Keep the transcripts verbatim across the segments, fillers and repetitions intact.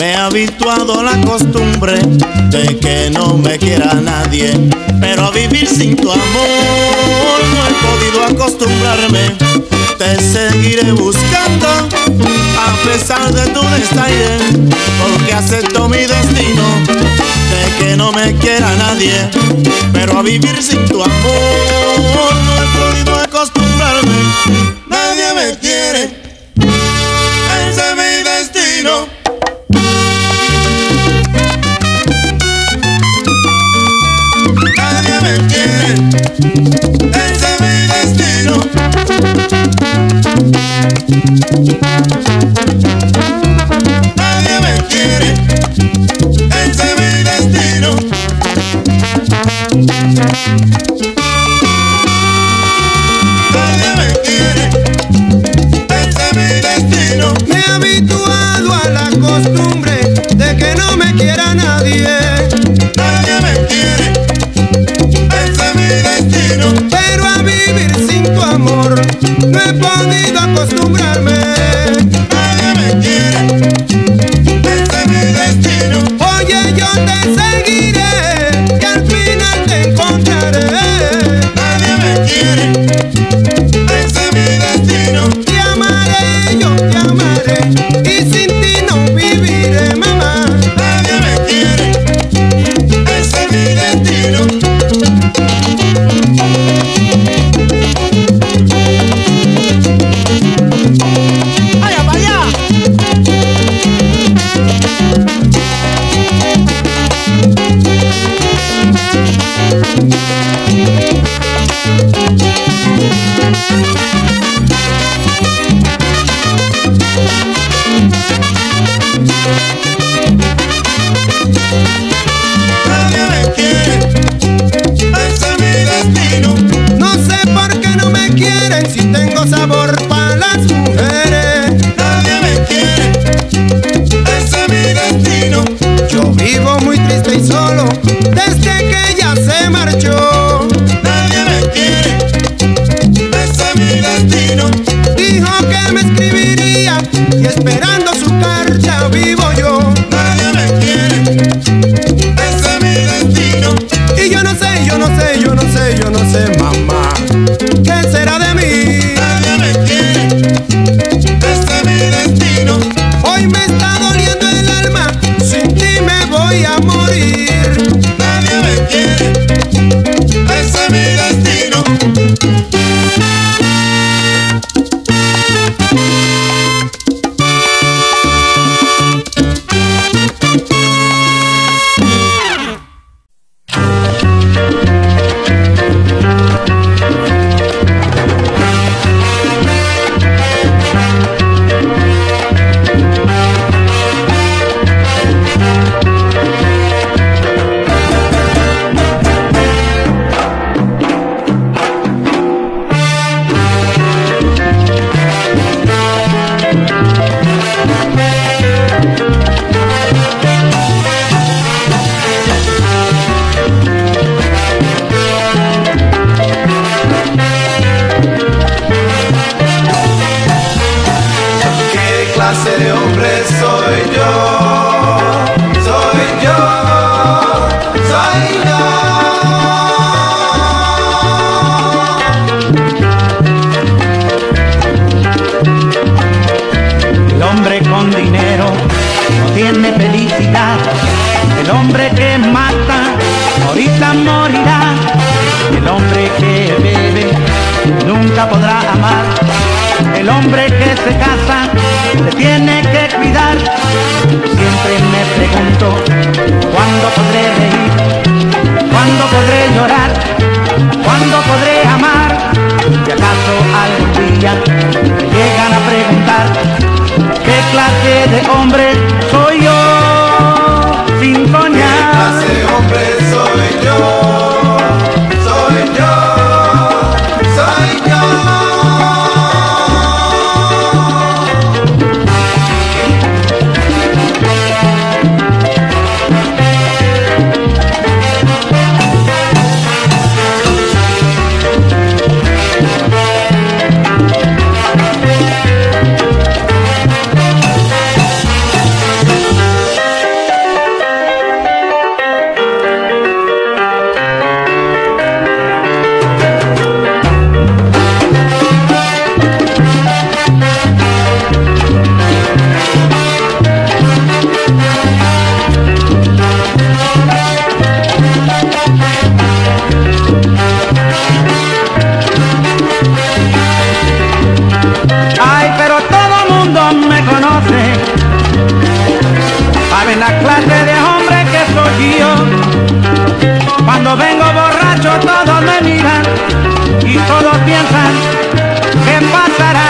Me he habituado a la costumbre de que no me quiera nadie, pero a vivir sin tu amor no he podido acostumbrarme. Te seguiré buscando a pesar de tu desaire, porque acepto mi destino de que no me quiera nadie, pero a vivir sin tu amor no he podido acostumbrarme. Nadie me quiere, ese es mi destino. Nadie me quiere, ese es mi destino. Nadie me quiere, ese es mi destino. Nadie me quiere, ese es mi destino. Me he habituado a la costumbre de que no me quiera nadie. Nadie me quiere, ese es mi destino. Pero a vivir sin tu amor no he podido acostumbrarme. Nadie me quiere, ese es mi destino. Oye, yo te seguiré y al final te encontraré. Nadie me quiere, ese es mi destino. Te amaré, yo te amaré y sin ti no viviré, mamá. Nadie me quiere, ese es mi destino. ¡Vaya para allá! Nadie me quiere, ese es mi destino. No sé por qué no me quieren si tengo sabor para las mujeres. Nadie me quiere, ese es mi destino. Yo vivo muy triste y solo desde que ella se marchó. Nadie me quiere, ese es mi destino. Dijo que me escribiría y esperando su carta vivo yo. Nadie me quiere, ese es mi destino. Y yo no sé, yo no sé, yo no sé, yo no sé, mamá, ¿qué será de mí? Nadie me quiere, ese es mi destino. Hoy me está doliendo el alma, sin ti me voy a morir. Nadie me quiere, ese es mi destino. ¿Qué clase de hombre soy yo? Soy yo, soy yo. El hombre con dinero no tiene felicidad. El hombre que mata ahorita morirá. El hombre que bebe nunca podrá amar. El hombre que se casa se tiene que cuidar. Siempre me pregunto cuándo podré reír, cuándo podré llorar, cuándo podré amar. Si acaso algún día me llegan a preguntar qué clase de hombre soy yo, sin soñar. ¿Qué clase de hombre soy yo? Soy yo, soy yo. Cuando vengo borracho todos me miran y todos piensan, ¿qué pasará?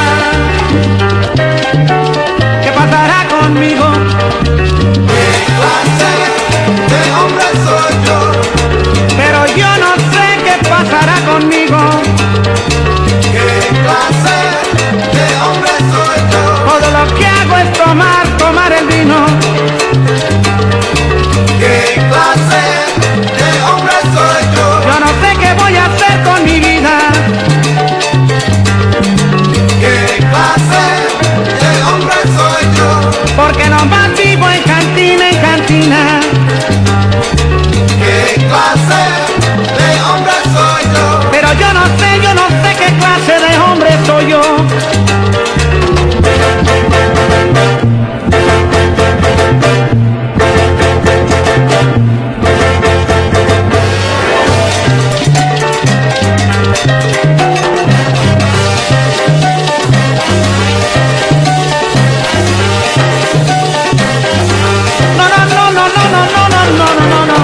¿Qué pasará conmigo? ¿Qué clase de hombre soy yo? Pero yo no sé qué pasará conmigo. ¿Qué clase de hombre soy yo? Todo lo que hago es tomar, tomar el vino. ¿Qué clase de hombre soy yo? Yo no sé qué voy a hacer con mi vida. ¿Qué clase de hombre soy yo? Porque nomás vivo en cantina, en cantina. ¿Qué clase de hombre soy yo? Pero yo no sé, yo no sé qué clase de hombre soy yo. No, no, no, no, no, no, no, no, no, no, no.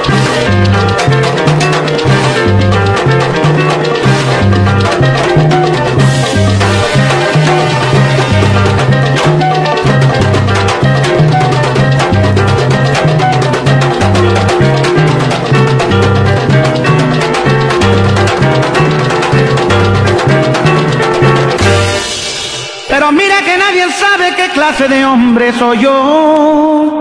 Pero mira que nadie sabe qué clase de hombre soy yo.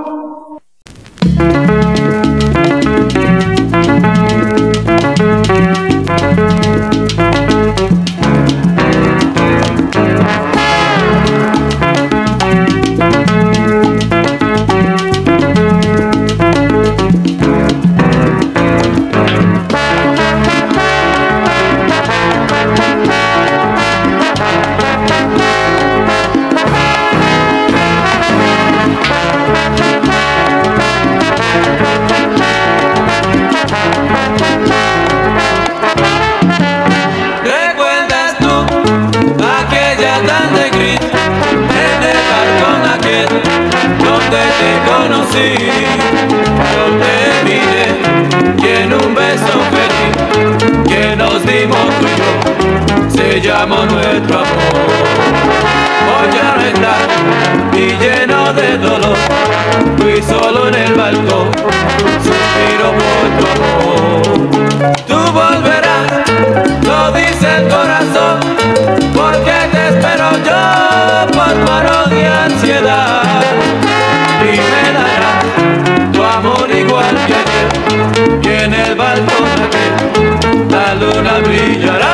¿Recuerdas tú aquella tarde gris en el balcón aquel donde te conocí? Yo te miré y en un beso feliz que nos dimos tú y yo se llamó nuestro amor. Hoy ya no está y lleno de dolor, fui solo en el balcón, suspiro por tu amor. Tú volverás, lo dice el corazón, porque te espero yo por paro de ansiedad. Y me darás tu amor igual que ayer, y en el balcón aquel la luna brillará.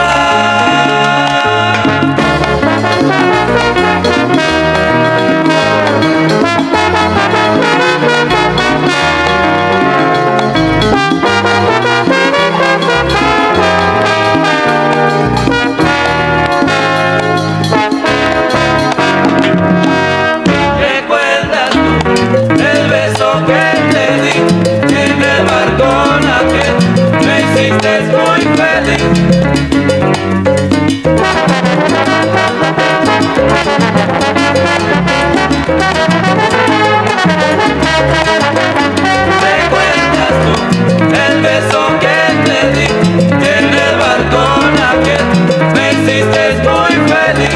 ¿Recuerdas tú el beso que te di en el balcón aquel? Me hiciste muy feliz. ¿Recuerdas tú el beso que te di en el balcón aquel? Me hiciste muy feliz.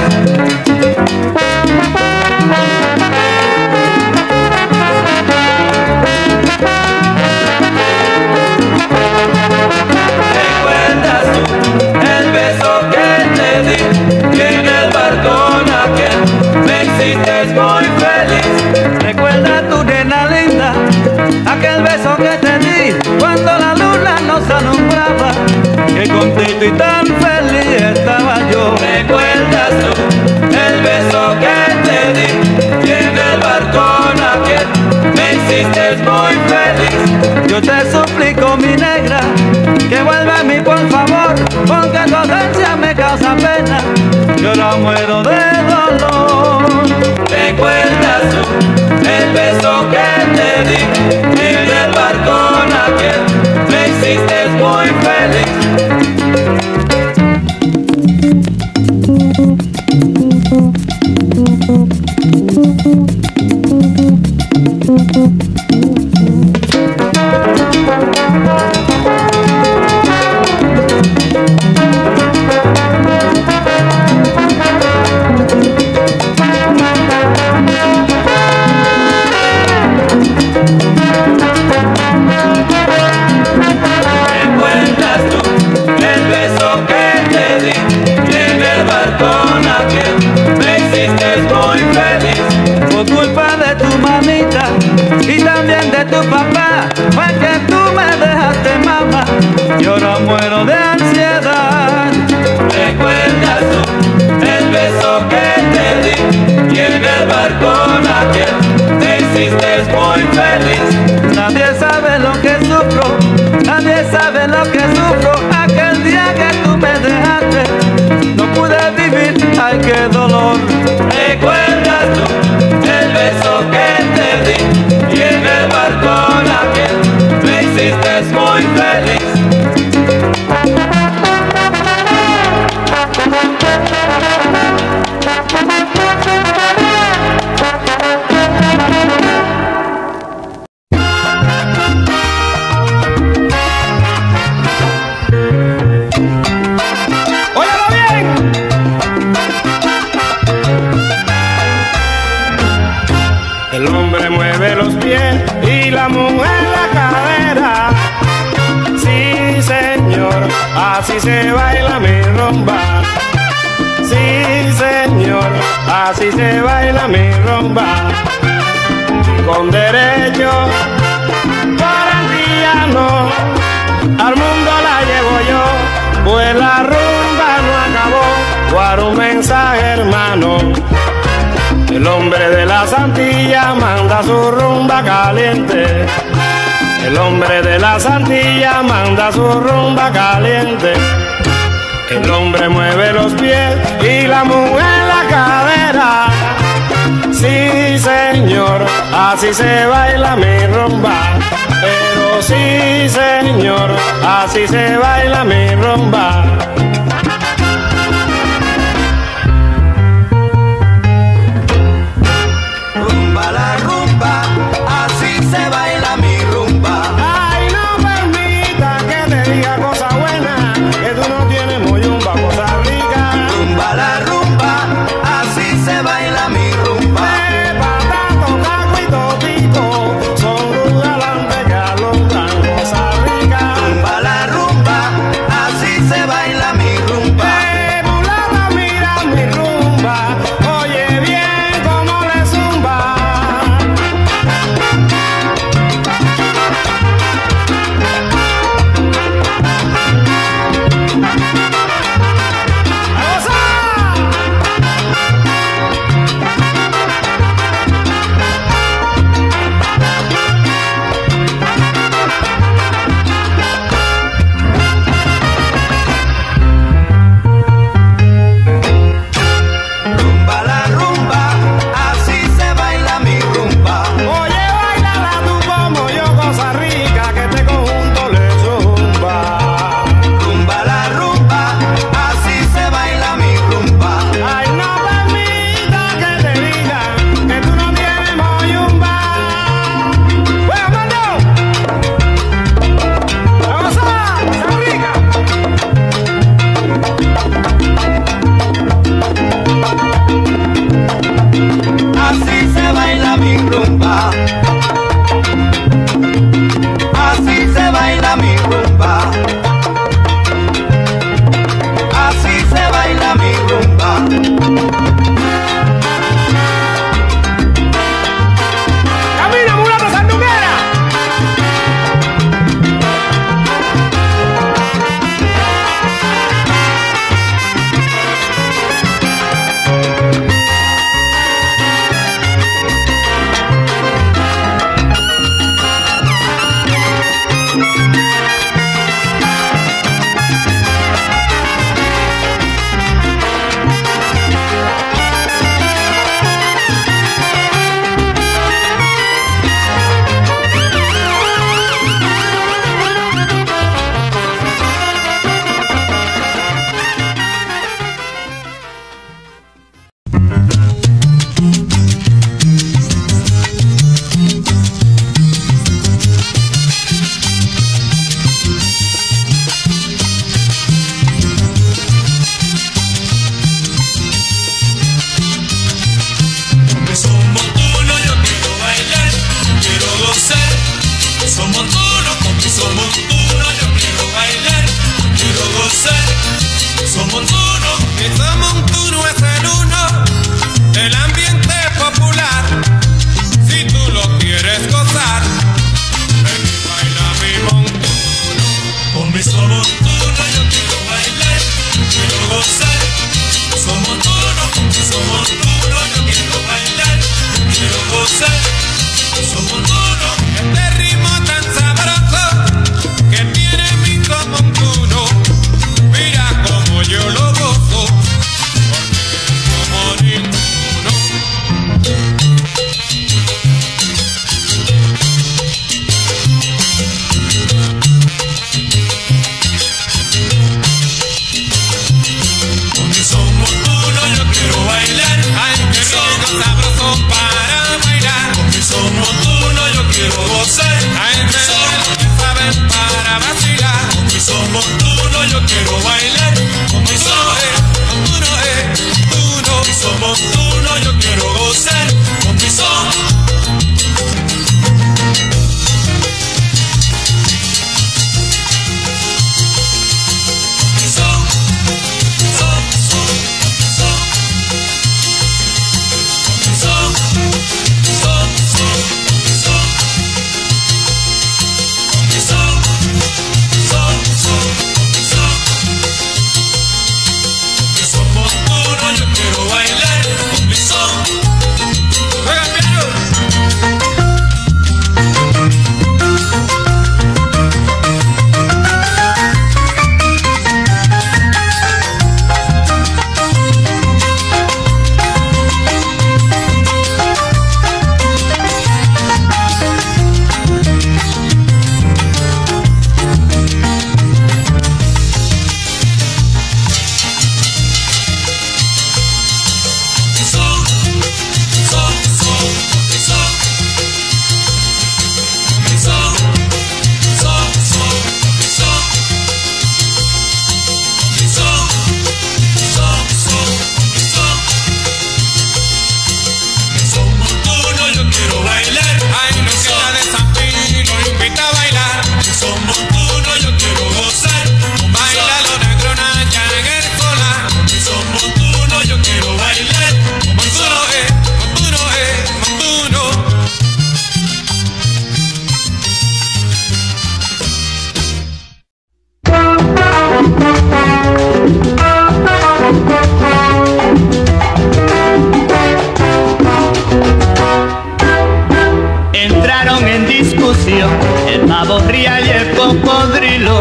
¿Recuerdas tú el beso que te di en el balcón aquel? Me hiciste muy feliz. Recuerda tu nena linda, aquel beso que te di cuando la luna nos alumbraba, que contento y tan feliz estaba yo. ¿Recuerdas tú el beso que te di en el balcón aquel? Me hiciste muy feliz. Yo te suplico, mi negra, que vuelva a mí por favor, porque tu ausencia me causa pena, yo ahora muero de dolor. ¿Recuerdas tú el beso que te di en el balcón aquel? Me hiciste muy feliz. Thank you. culpa fue que tú me dejaste, mamá. Yo ahora muero de ansiedad. ¿Recuerdas tú el beso que te di? Y en el balcón aquel te hiciste muy feliz. Nadie sabe lo que sufro, nadie sabe lo que sufro. Aquel día que tú me dejaste, no pude vivir, ay qué dolor. ¿Recuerdas tú el beso que te di? Y en el balcón aquel me hiciste muy feliz. El hombre mueve los pies y la mujer la cadera. Sí, señor, así se baila mi rumba. Sí, señor, así se baila mi rumba. Y con derecho por antillano al mundo la llevo yo, pues la rumba no acabó. Por un mensaje, hermano. El hombre de las Antillas manda su rumba caliente. El hombre de las Antillas manda su rumba caliente. El hombre mueve los pies y la mujer la cadera. Sí, señor, así se baila mi rumba. Pero sí, señor, así se baila mi rumba. Baila y el cocodrilo.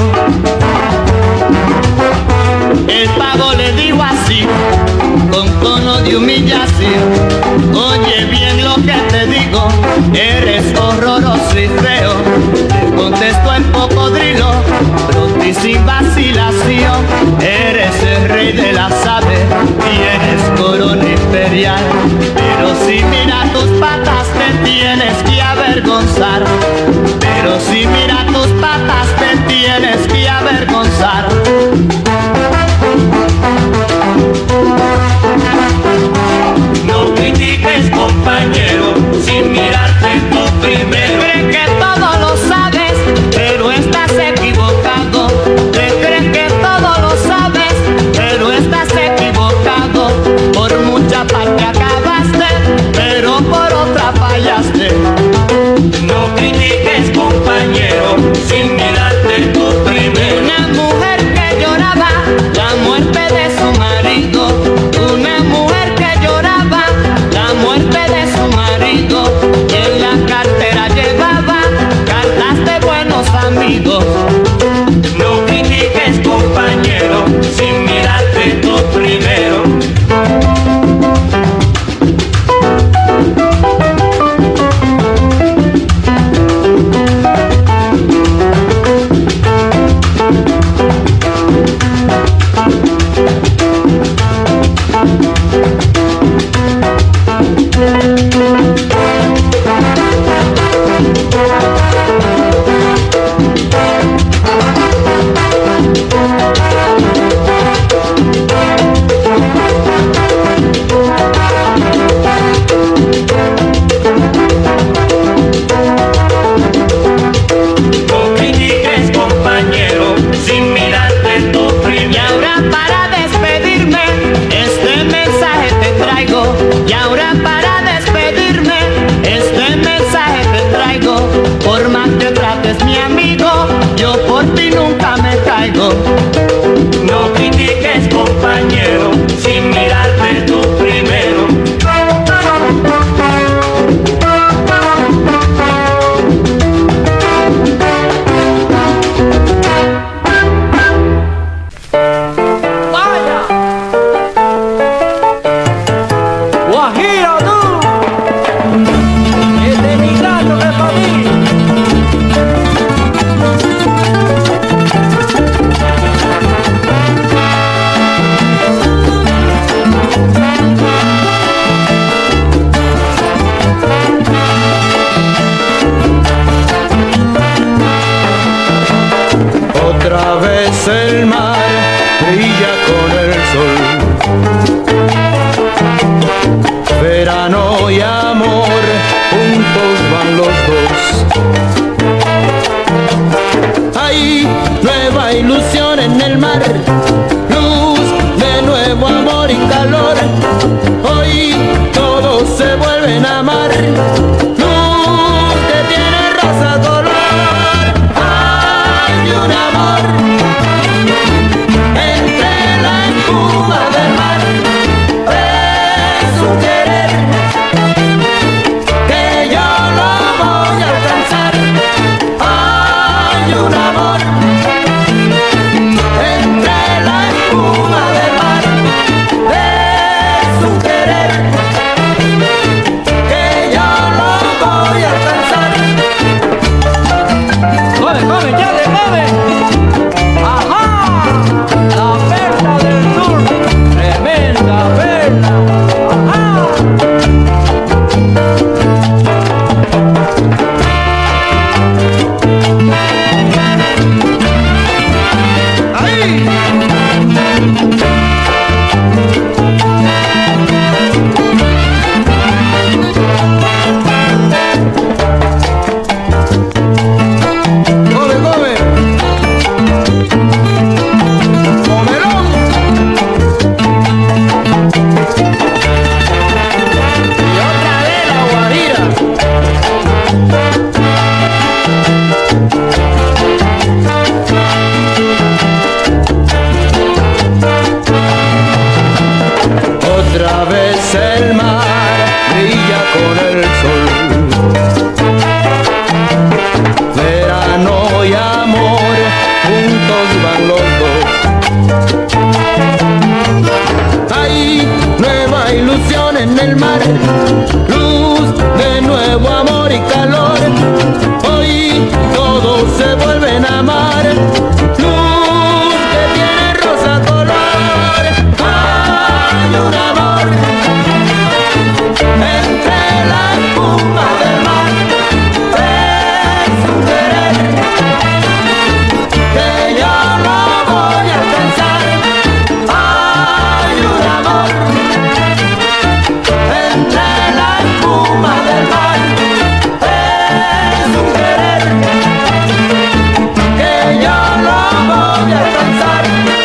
El pavo le dijo así, con tono de humillación: oye bien lo que te digo, eres horroroso y feo. Le contestó el cocodrilo, pronto y sin vacilación: eres el rey de las aves y eres corona imperial. Pero si mira tus patas te tienes que avergonzar. Pero si mira tus patas te tienes que avergonzar. No critiques, compañero, sin mirarte tú primero. Crees que todo lo sabes, pero estás equivocado. Te crees que todo lo sabes, pero estás equivocado. Por mucha parte acabaste, pero por otra fallaste. No critiques, compañero, sin mirarte tú primero. Una mujer que lloraba la muerte de su marido. Una mujer que lloraba la muerte de su marido. Y en la cartera llevaba cartas de buenos amigos. No critiques, compañero, sin mirarte tú primero. No critiques, compañero, sin mirarte tú primero. Y ahora para despedirme, este mensaje te traigo. Y ahora para despedirme, este mensaje te traigo. Por más que trates mi amigo, yo por ti nunca me caigo. No critiques, compañero, sin mirarte tú primero. ¡Guajiro tú! ¡Este migrante que es para mí! Otra vez el mar brilla con el sol. Verano y amor juntos van los dos. Hay nueva ilusión en el mar, luz de nuevo amor y calor. Hoy todos se vuelven a amar, luz que tiene rosa color. Hay un amor entre la espuma del mar, es un querer que yo lo voy a alcanzar. Hay un amor entre la espuma del mar, es un querer que yo lo voy a alcanzar. ¡Come, come, ya le come! ¡Ajá! La perla del sur, tremenda perla. ¡Ajá! del mar, luz de nuevo amor y calor. Hoy todos se vuelven a amar, luz que tiene rosa color. Hay un amor entre la espuma del mar, es un querer que yo no voy a alcanzar. Hay un amor entre la espuma del mar, es un querer que yo no voy a alcanzar.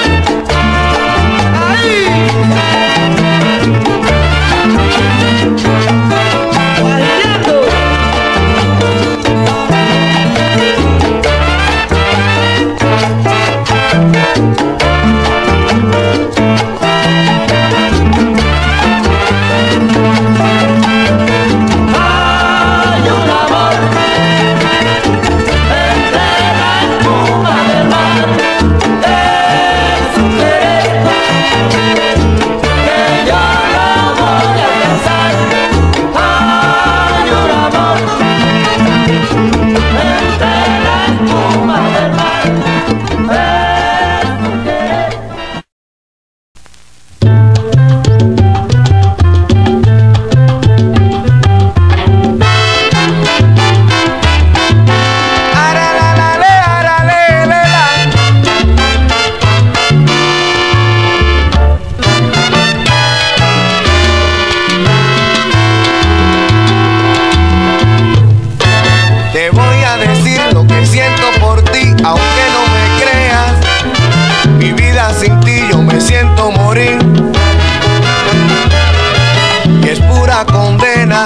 ¡Ay! ¡Guayando! Hay un amor entre la espuma del mar, es un querer que yo no voy a alcanzar. Hay un amor entre la espuma del mar, es un querer. Aralale, arale, lela. Te voy a decir lo que siento por ti, aunque no me creas. Mi vida sin ti yo me siento morir, y es pura condena.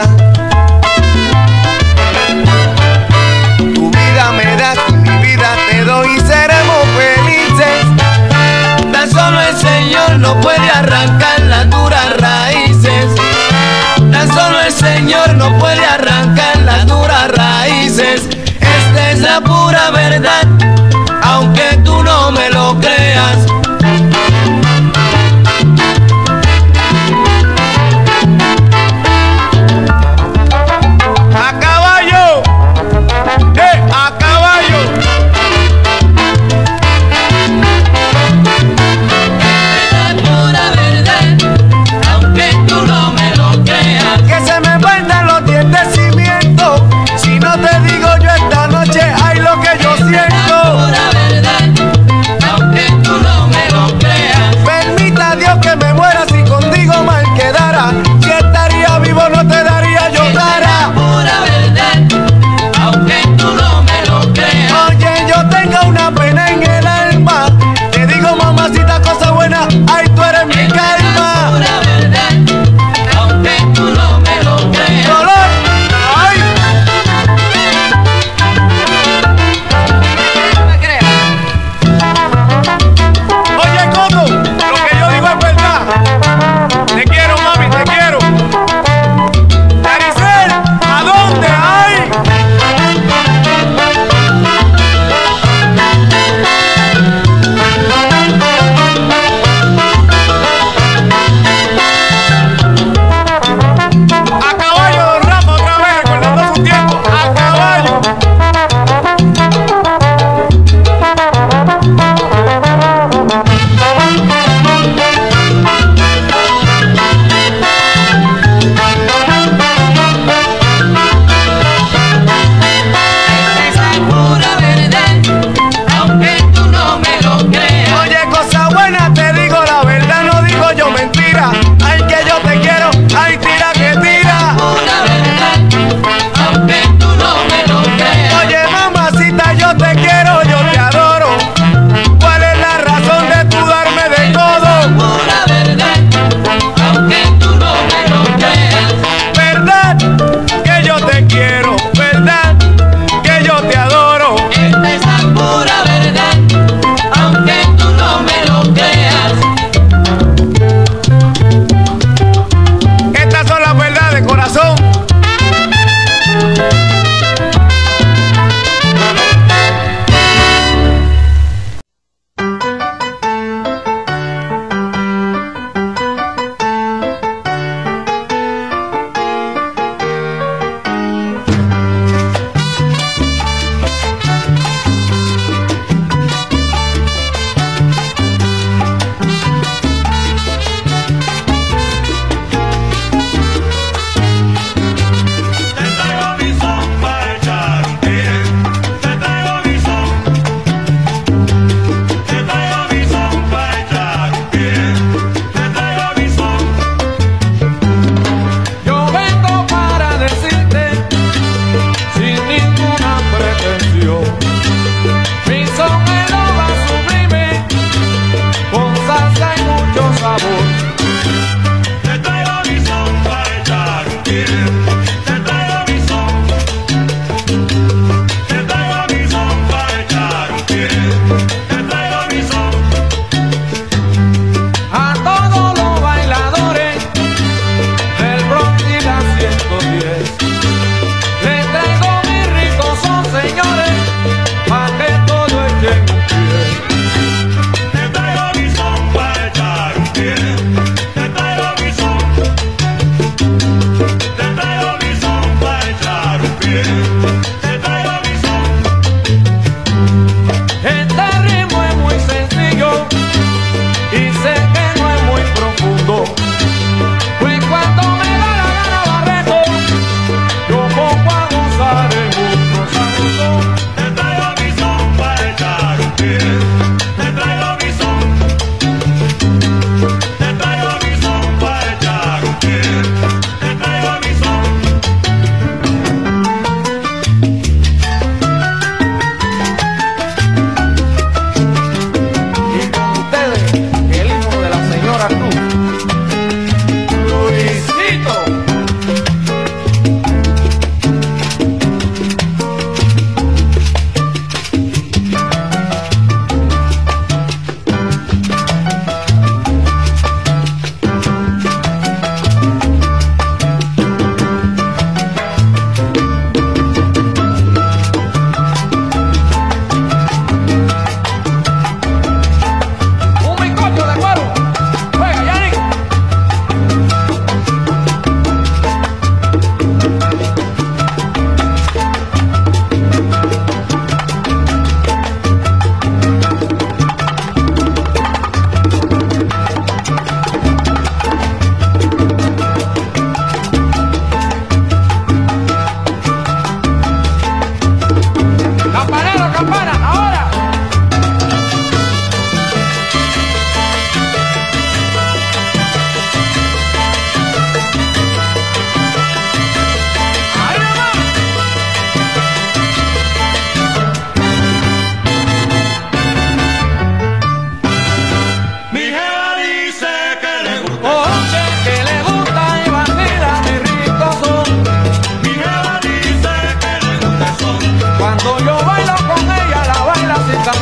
Tu vida me das y mi vida te doy y seremos felices. Tan solo el Señor no puede arrancar las duras raíces. Tan solo el Señor no puede arrancar las duras raíces. Esta es la pura verdad, aunque tú no me lo creas. A caballo, eh, a caballo. Es pura verdad, aunque tú no me lo creas. Que se me vuelvan los dientes y miento. Si no te digo yo esta noche, hay lo que yo siento.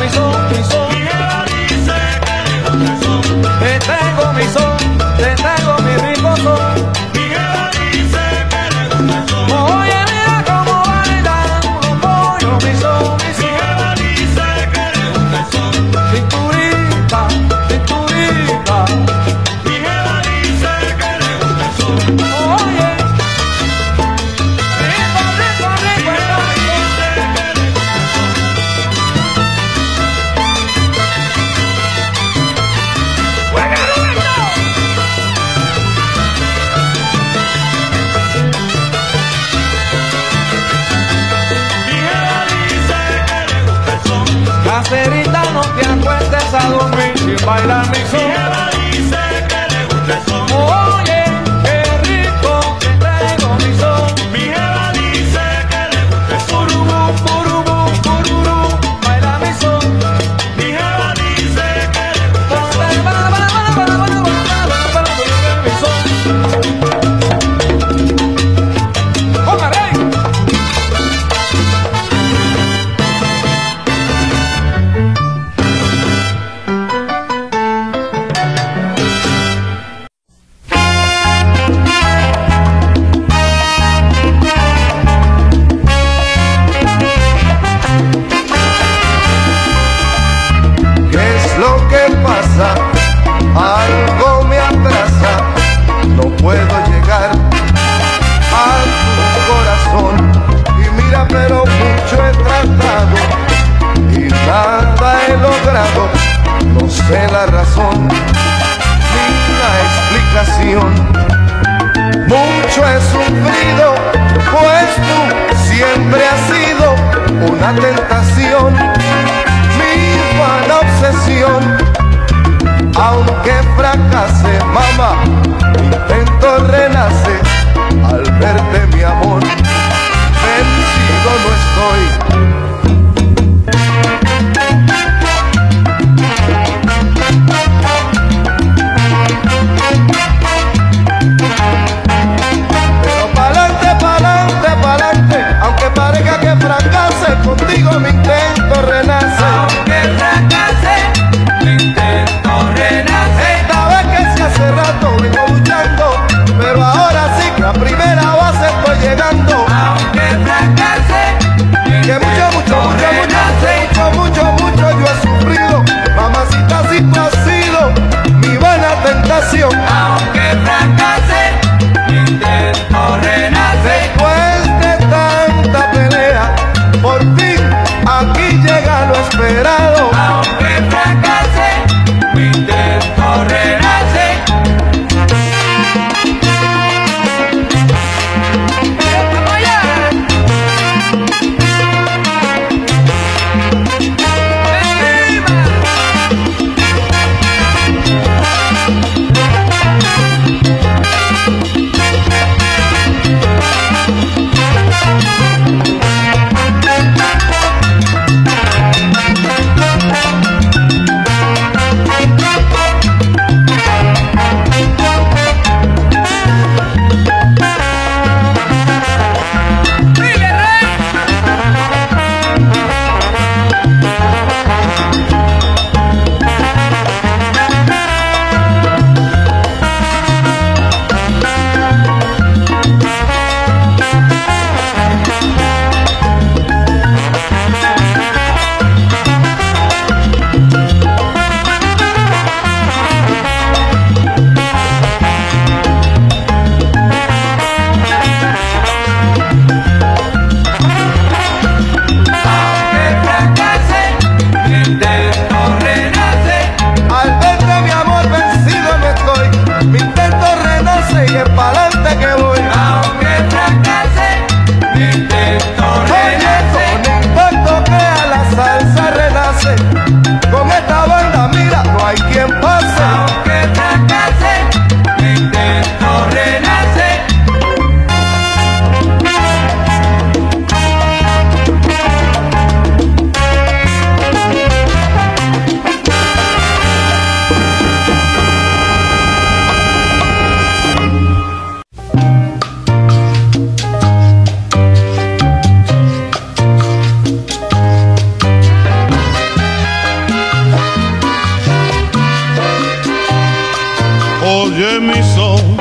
mi son, mi son. Mi jeva dice que le gusta el son. Te tengo mi son, te tengo mi rico son. Mi jeva dice que le gusta el son. Oye, mira cómo bailan los pollos, mi son, mi Mi son. jeva dice que le gusta el son. Cinturita, cinturita. Mi jeva dice que le gusta el son. Oye, rico, rico, rico está mi son. ¡Juega, Roberto! Mi jeva dice que le gusta el son. Caserita, no te acuestes a dormir sin bailar mi Mi son. jeva dice que le gusta el son. Oye, qué rico que tengo mi son. Mi jeva dice que le gusta el son. Pururú, pururú, pururú, baila mi son. Mi jeva dice que le gusta el son. Para, para, para, para, para, para, para, para, para, mi son. ¡Ponga, rey! ¿Qué es lo que pasa? Algo me atrasa, no puedo llegar a tu corazón. Y mira, pero mucho he tratado y nada he logrado. No sé la razón ni la explicación. Mucho he sufrido, pues tú siempre has sido una tentación, mi vana obsesión. Aunque fracase, mamá, mi intento renace al verte, mi amor. Vencido no estoy. Pero pa'lante, pa'lante, pa'lante, aunque parezca que fracase, contigo mi intento renace. oye mi son.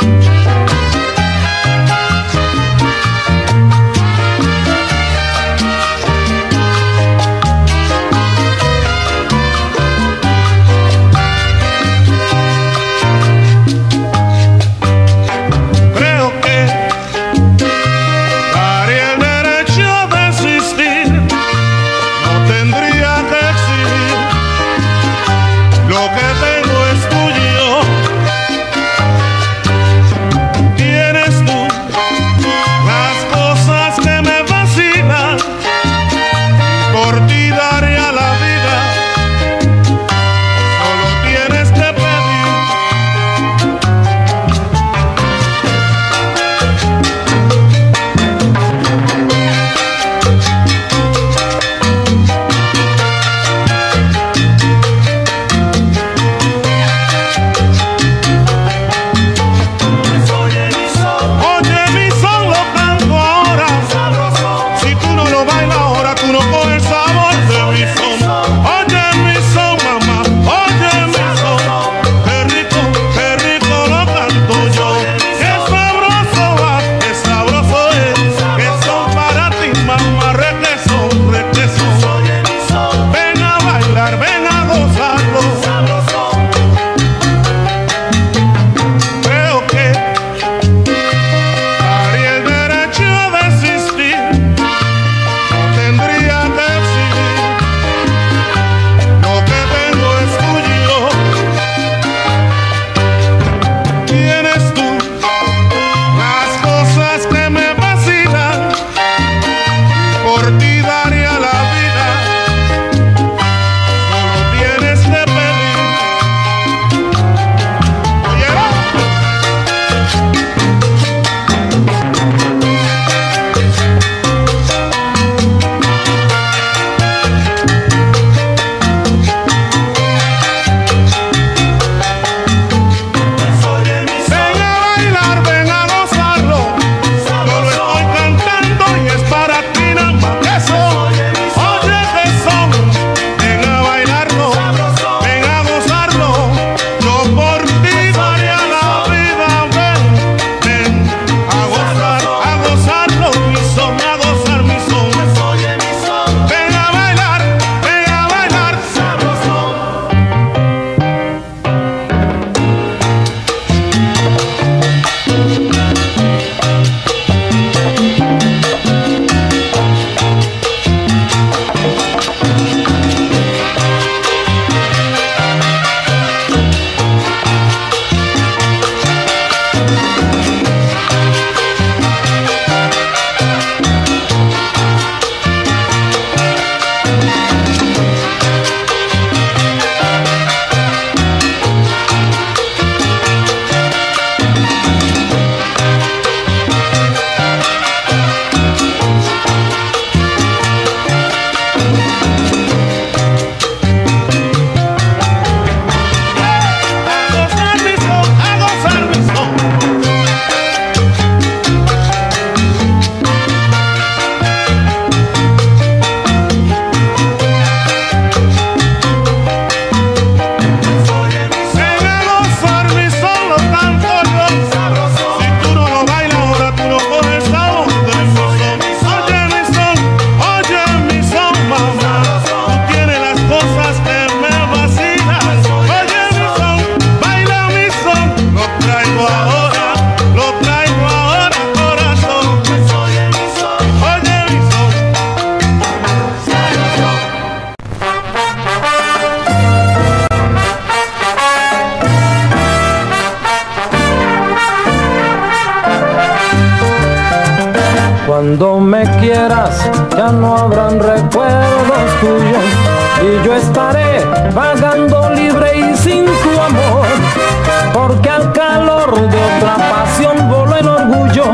Cuando me quieras ya no habrán recuerdos tuyos y yo estaré vagando libre y sin tu amor, porque al calor de otra pasión voló el orgullo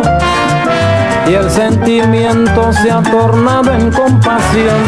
y el sentimiento se ha tornado en compasión.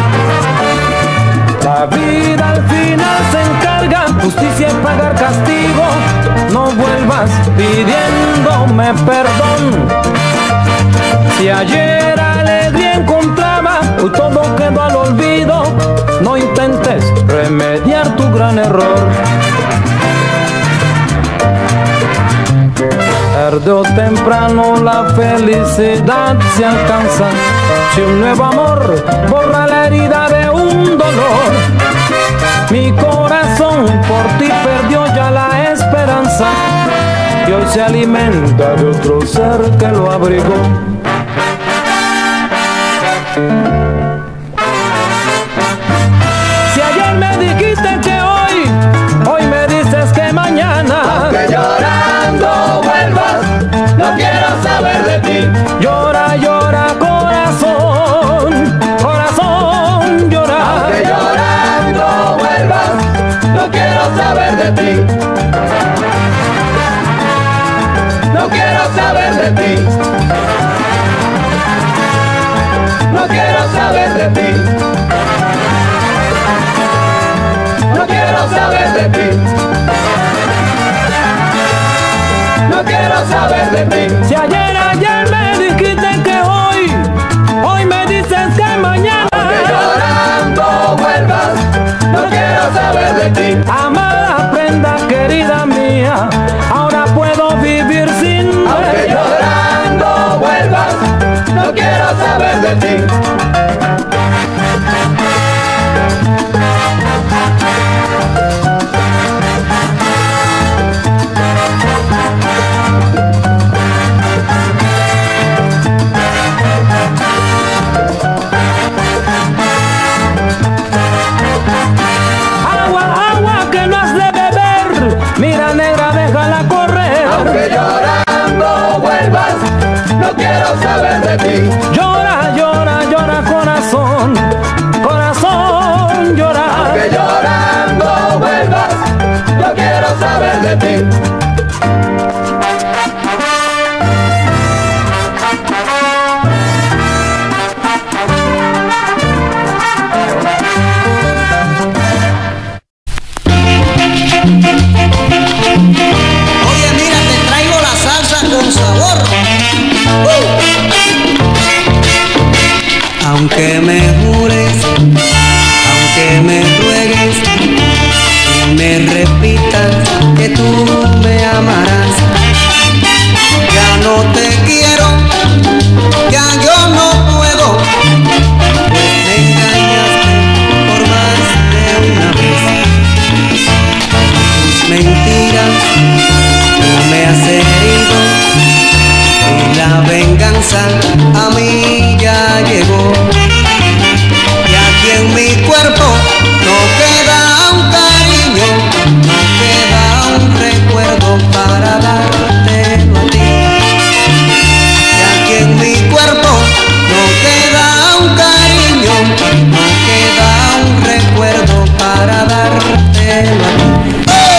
La vida al final se encarga justicia y pagar castigo. No vuelvas pidiéndome perdón. Si ayer alegría encontraba, hoy todo quedó al olvido. No intentes remediar tu gran error. Tarde o temprano la felicidad se alcanza. Si un nuevo amor borra la herida de un dolor, mi corazón por ti perdió ya la esperanza y hoy se alimenta de otro ser que lo abrigó. Si ayer me dijiste que hoy, hoy me dices que mañana, aunque llorando vuelvas, no quiero saber de ti. Llora, llora, corazón, corazón, llora. Aunque llorando vuelvas, no quiero saber de ti. No quiero saber de ti. No quiero saber de ti. No quiero saber de ti. No quiero saber de ti. Si ayer, ayer me dijiste que hoy, hoy me dices que mañana, aunque llorando vuelvas, no quiero saber de ti. amada prenda querida mía, ahora puedo vivir sin Aunque ella. llorando vuelvas, no quiero saber de ti. Agua, agua que no has de beber, mira negra, déjala correr. Aunque llorando vuelvas, no quiero saber de ti. Llora, llora, llora, corazón, corazón, llora. Aunque llorando vuelvas, no quiero saber de ti. Oye, mira, te traigo la salsa con sabor. ¡Uh! Aunque me jures, aunque me ruegues y me repitas que tú me amarás, ya no te quiero, ya yo no puedo, pues me engañaste por más de una vez. Tus mentiras tú me has herido y la venganza a mí ya llegó. Y aquí en mi cuerpo no queda un cariño, no queda un recuerdo para dártelo a ti. Y aquí en mi cuerpo no queda un cariño, no queda un recuerdo para dártelo a ti.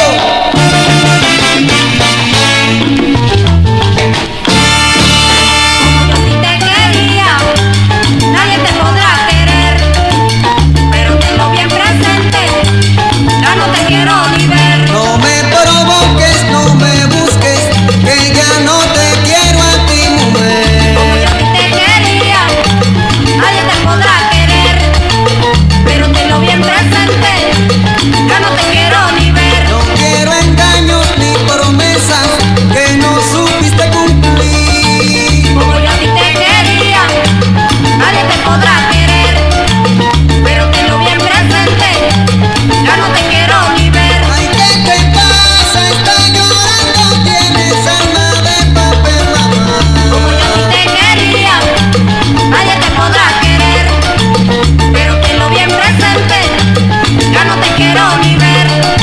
Nadie te podrá querer, pero tenlo bien presente, ya no te quiero ni ver. No me provoques, no me busques, que ya no te quiero a ti, mujer. Como yo a ti te quería, nadie te podrá querer, pero tenlo bien presente, ya no te quiero ni ver. No quiero engaños ni promesas que no supiste cumplir. Como yo a ti te quería, nadie te podrá querer, pero tenlo bien presente, ya no te quiero ni ver. Ay, ¿qué te pasa? Estás llorando, tienes alma de papel, mamá. Como yo a ti te quería, nadie te podrá querer, pero tenlo bien presente, ya no te quiero ni ver.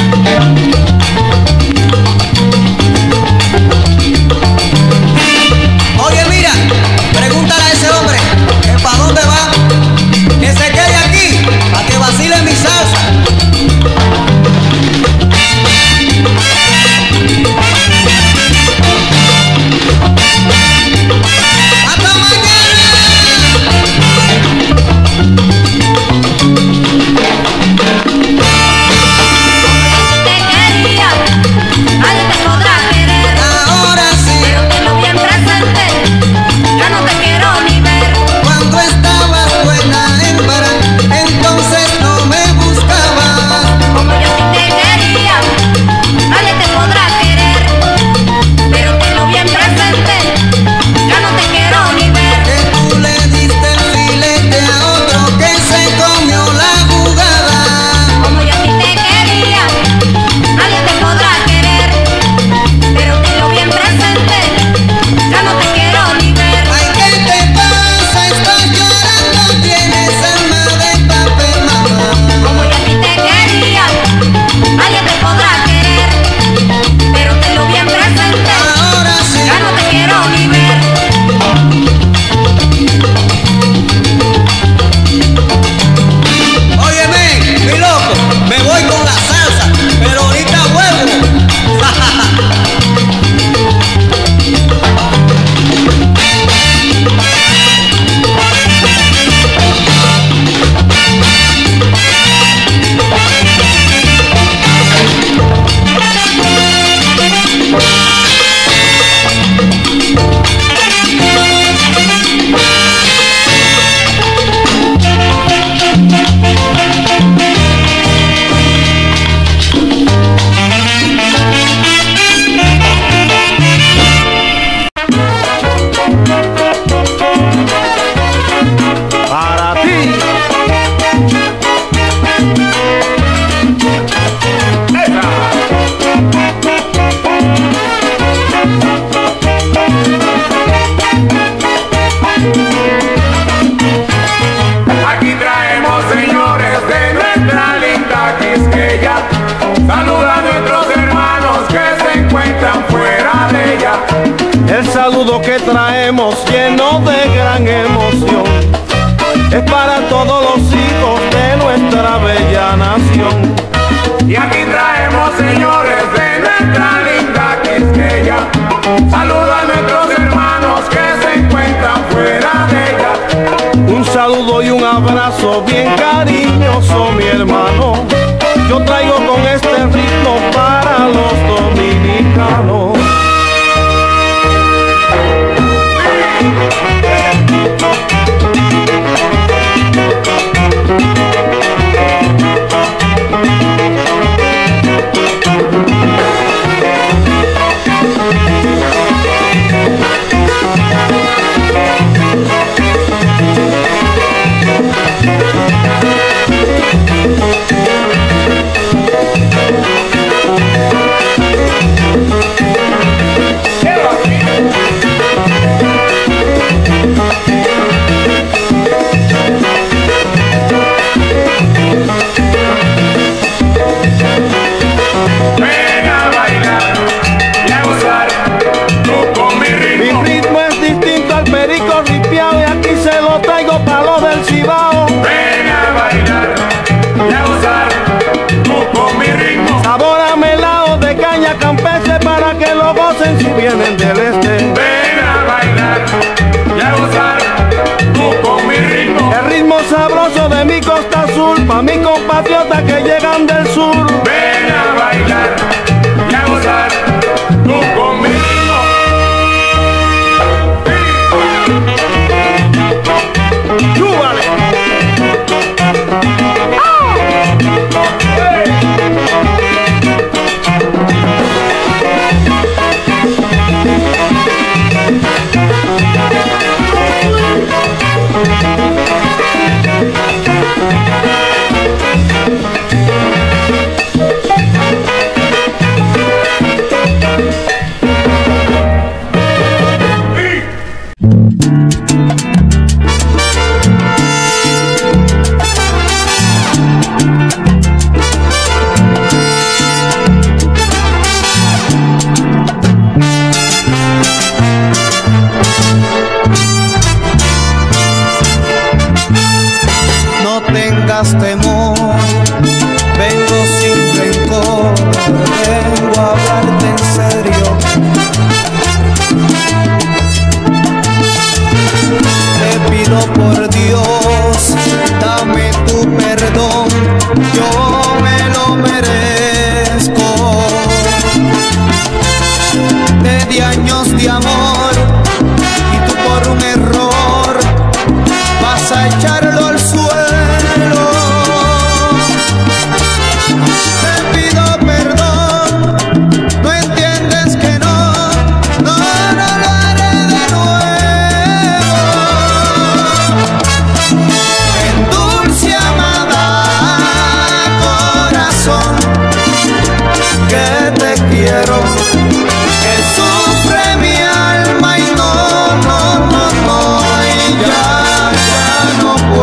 Oye, mira, pregúntale a ese hombre que pa' dónde va, que se quede aquí, pa' que vacile mi salsa. ¡Hasta mañana! Te quería, linda Quisqueya, saluda a nuestros hermanos que se encuentran fuera de ella. El saludo que traemos lleno de gran emoción es para todos los hijos de nuestra bella nación. Y aquí traemos, señores, de nuestra linda Quisqueya, saludo a nuestros hermanos que se encuentran fuera de ella. Un saludo y un abrazo bien cariñoso, mi hermano. Yo traigo con este ritmo para los dominicanos. Si vienen del este, ven a bailar y a gozar tú con mi ritmo. El ritmo sabroso de mi costa azul, pa' mis compatriotas que llegan del sur. Ven a bailar y a gozar tú con mi ritmo. ¡Súbale! Temor, vengo sin rencor, vengo a hablarte en serio. Te pido por Dios, dame tu perdón, yo me lo merezco. Te di años de amor y tú por un error vas a echarlo al suelo. No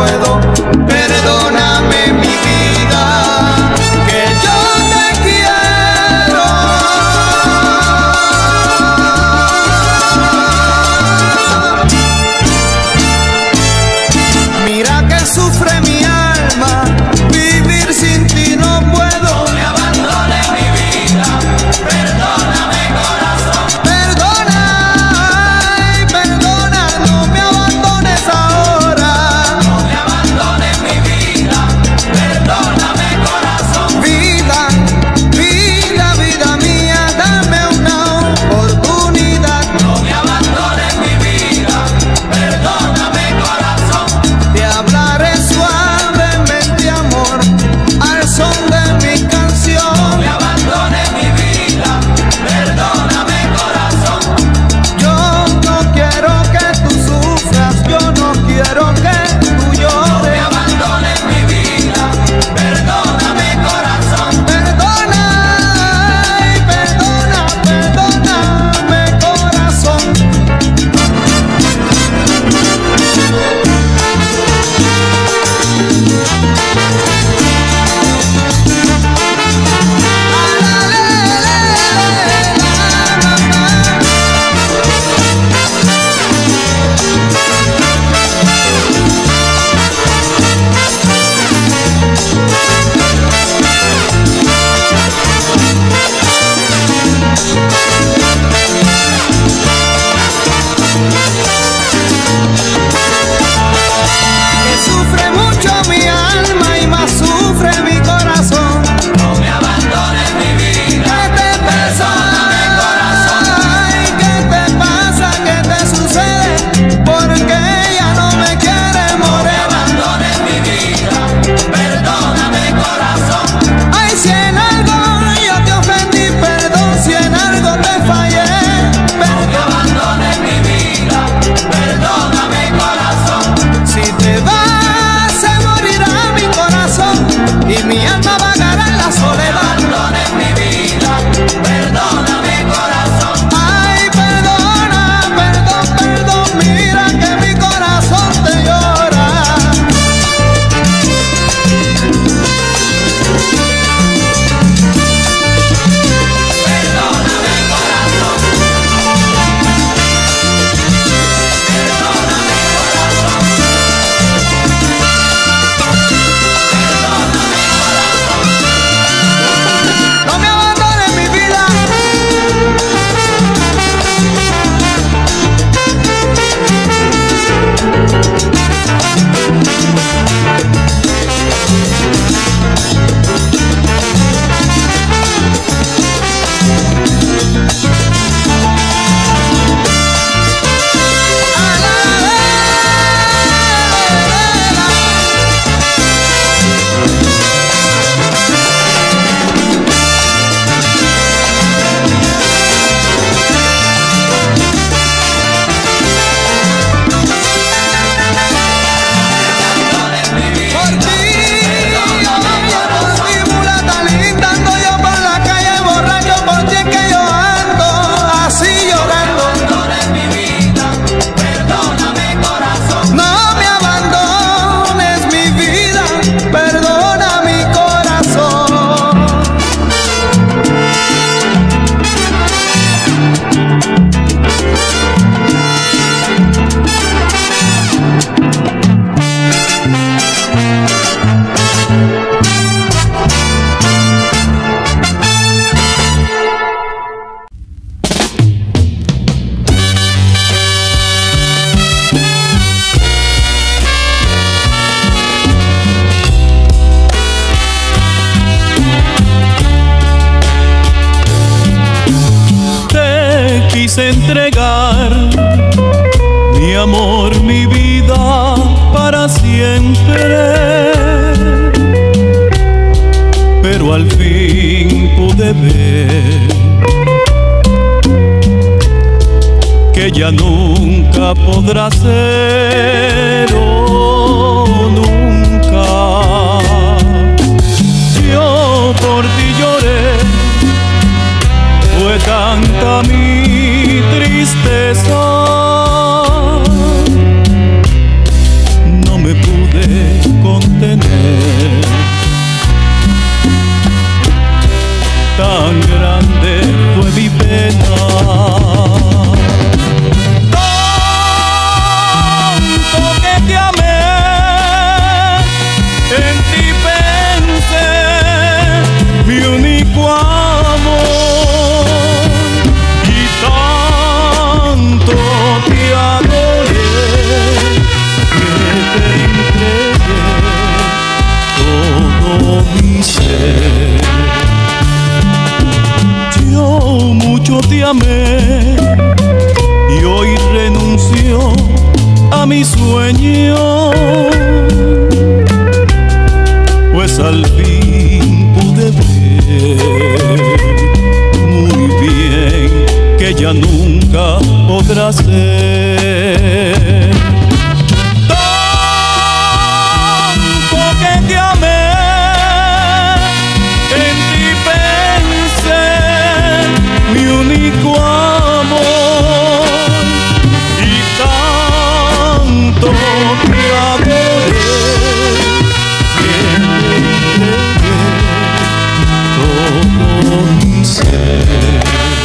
quise entregar mi amor, mi vida para siempre, pero al fin pude ver que ya nunca podrá ser, oh, nunca. Yo por ti lloré, fue tanta mi tristeza, no me pude contener, tan grande fue mi pena. Yo te amé y hoy renuncio a mi sueño, pues al fin pude ver muy bien que ya nunca podrá ser. Tanto que te amé, mi único amor, y tanto te adoré que te entregué todo mi ser.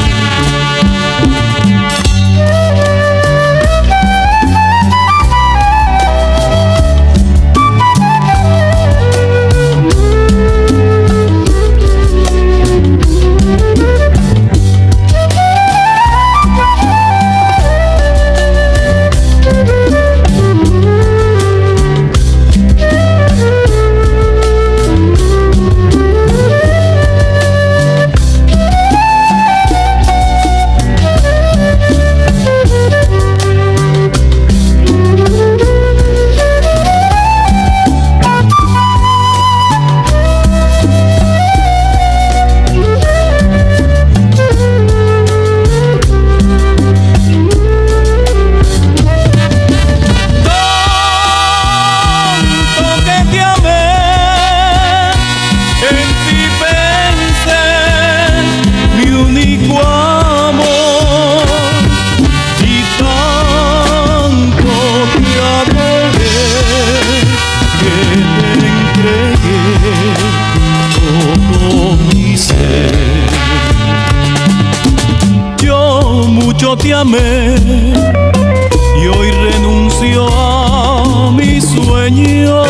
Yo te amé y hoy renuncio a mi sueño,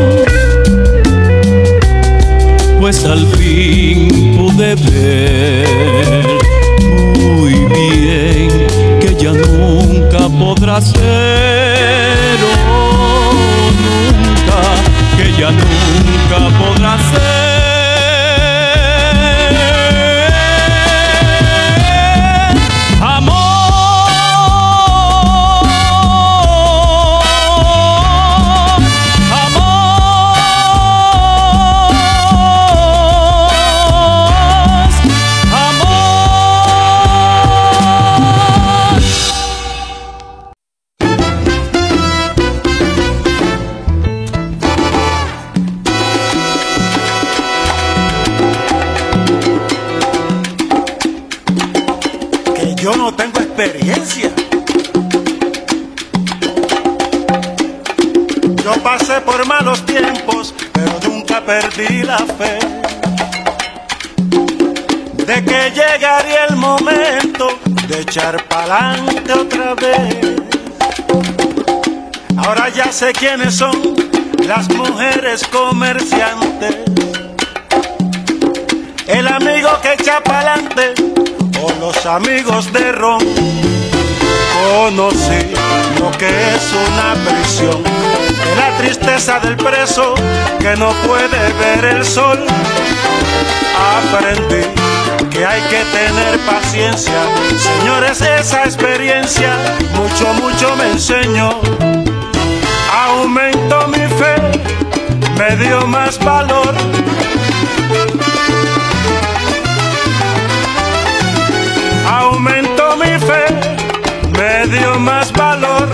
pues al fin pude ver muy bien que ya nunca podrá ser, oh, nunca, que ya nunca podrá ser. Yo no tengo experiencia. Yo pasé por malos tiempos, pero nunca perdí la fe de que llegaría el momento de echar pa'lante otra vez. Ahora ya sé quiénes son las mujeres comerciantes, el amigo que echa pa'lante o los amigos de ron. Conocí lo que es una prisión, de la tristeza del preso que no puede ver el sol. Aprendí que hay hay que tener paciencia. Señores, esa experiencia mucho, mucho me enseñó. Aumentó mi fe, me dio más valor. Aumentó mi fe, me dio más valor.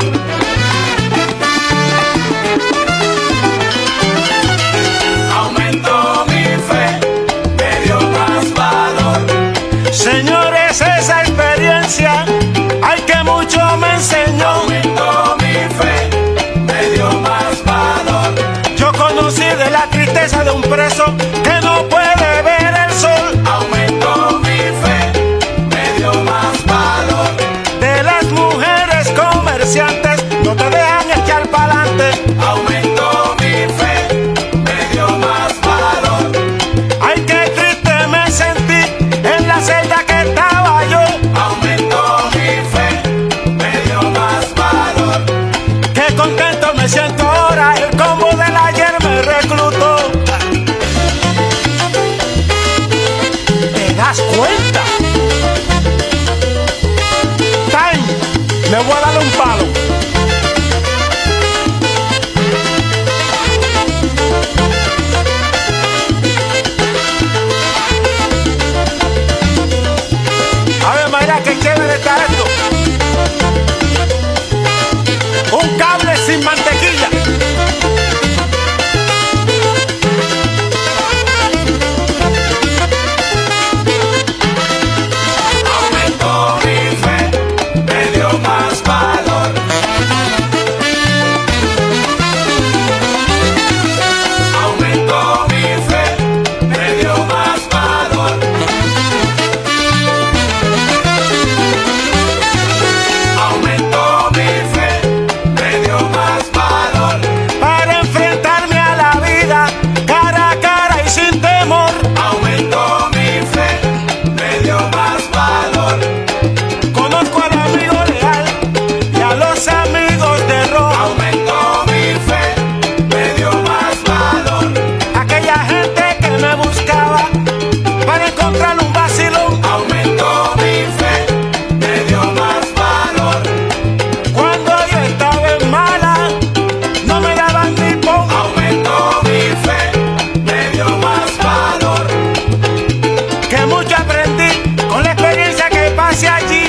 Aumentó mi fe, me dio más valor. Señores, esa experiencia, ay, que mucho me enseñó. Aumentó mi fe, me dio más valor. Yo conocí de la tristeza de un preso que no puede ver el sol. Aumentó mi fe, me dio más valor. De las mujeres comerciantes, no te dejan echar pa'lante. Aumentó mi fe, me dio más valor. Ay, qué triste me sentí en la celda que estaba yo. Aumentó mi fe, me dio más valor. Qué contento me siento ahora, el combo del ayer me reclutó. ¿Te das cuenta? Time, le voy a darle un palo. A ver, Mayra, qué chévere está esto. Un cable sin mantequilla. Aumentó mi fe, me dio más valor. Aumentó mi fe, me dio más valor. Aumentó mi fe, me dio más valor. Para enfrentarme a la vida cara a cara y sin temor. Aumentó mi fe, me dio más valor. Conozco al amigo leal y a los amigos de error. Aumentó mi fe, me dio más valor. Aquella gente que me buscaba para encontrar un vacilón. Aumentó mi fe, me dio más valor. Cuando yo estaba en mala, no me daban ni pon. Aumentó mi fe, me dio más valor. Que mucho aprendí con la experiencia que pasé allí.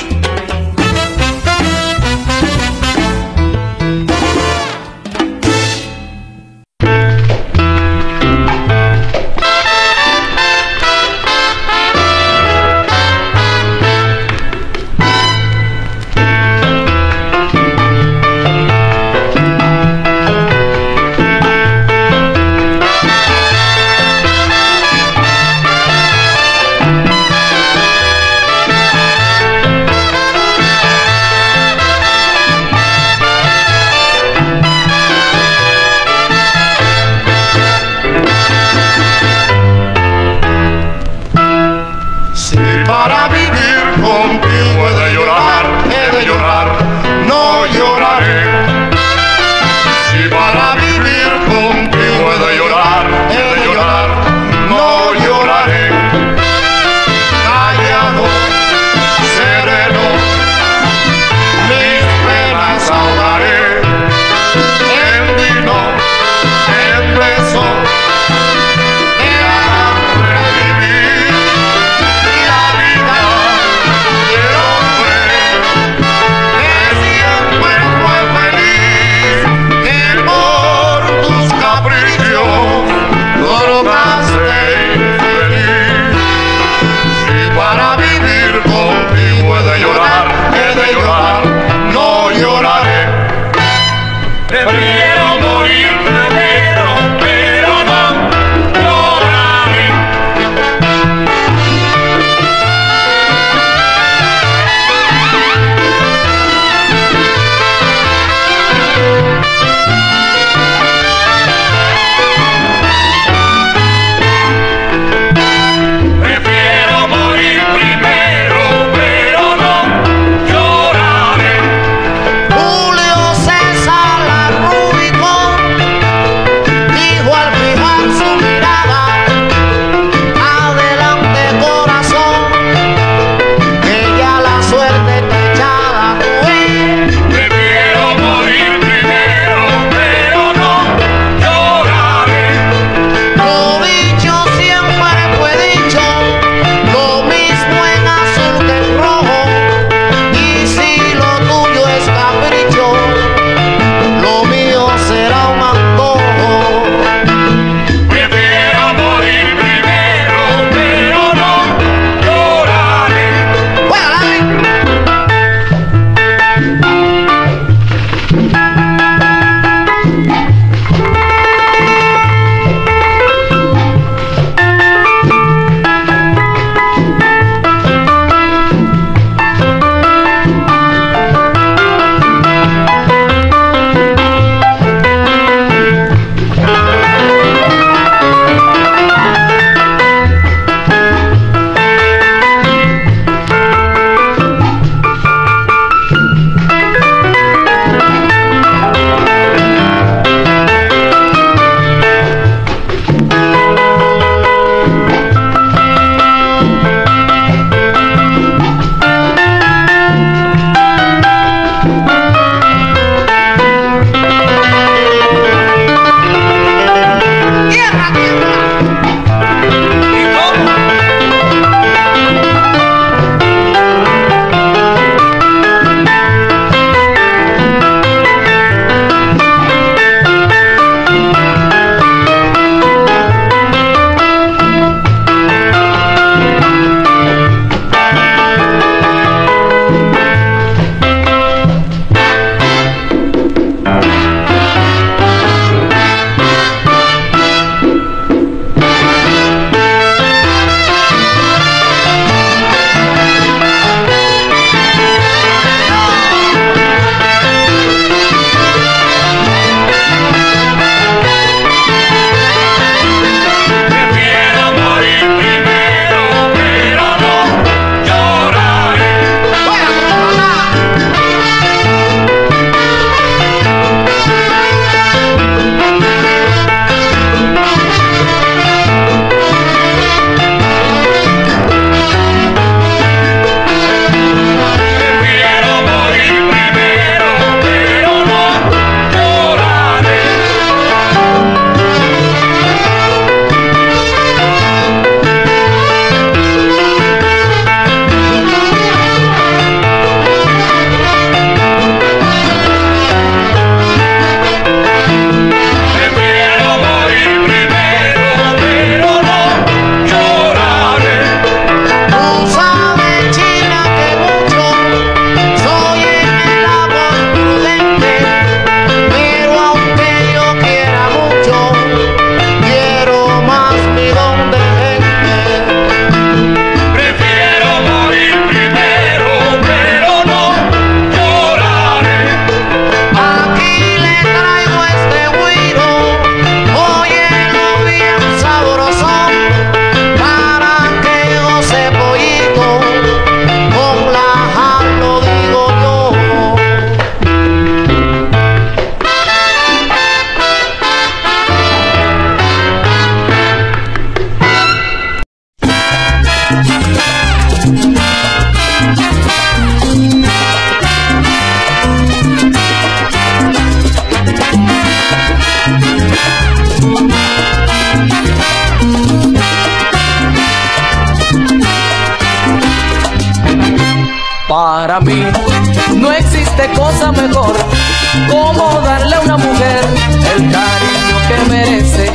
Para mí no existe cosa mejor como darle a una mujer el cariño que merece.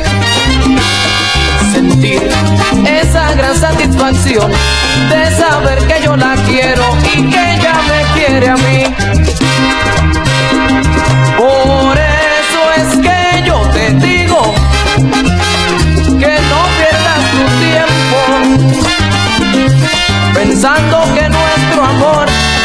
Sentir esa gran satisfacción de saber que yo la quiero y que ella me quiere a mí. Por eso es que yo te digo que no pierdas tu tiempo pensando que nuestro amor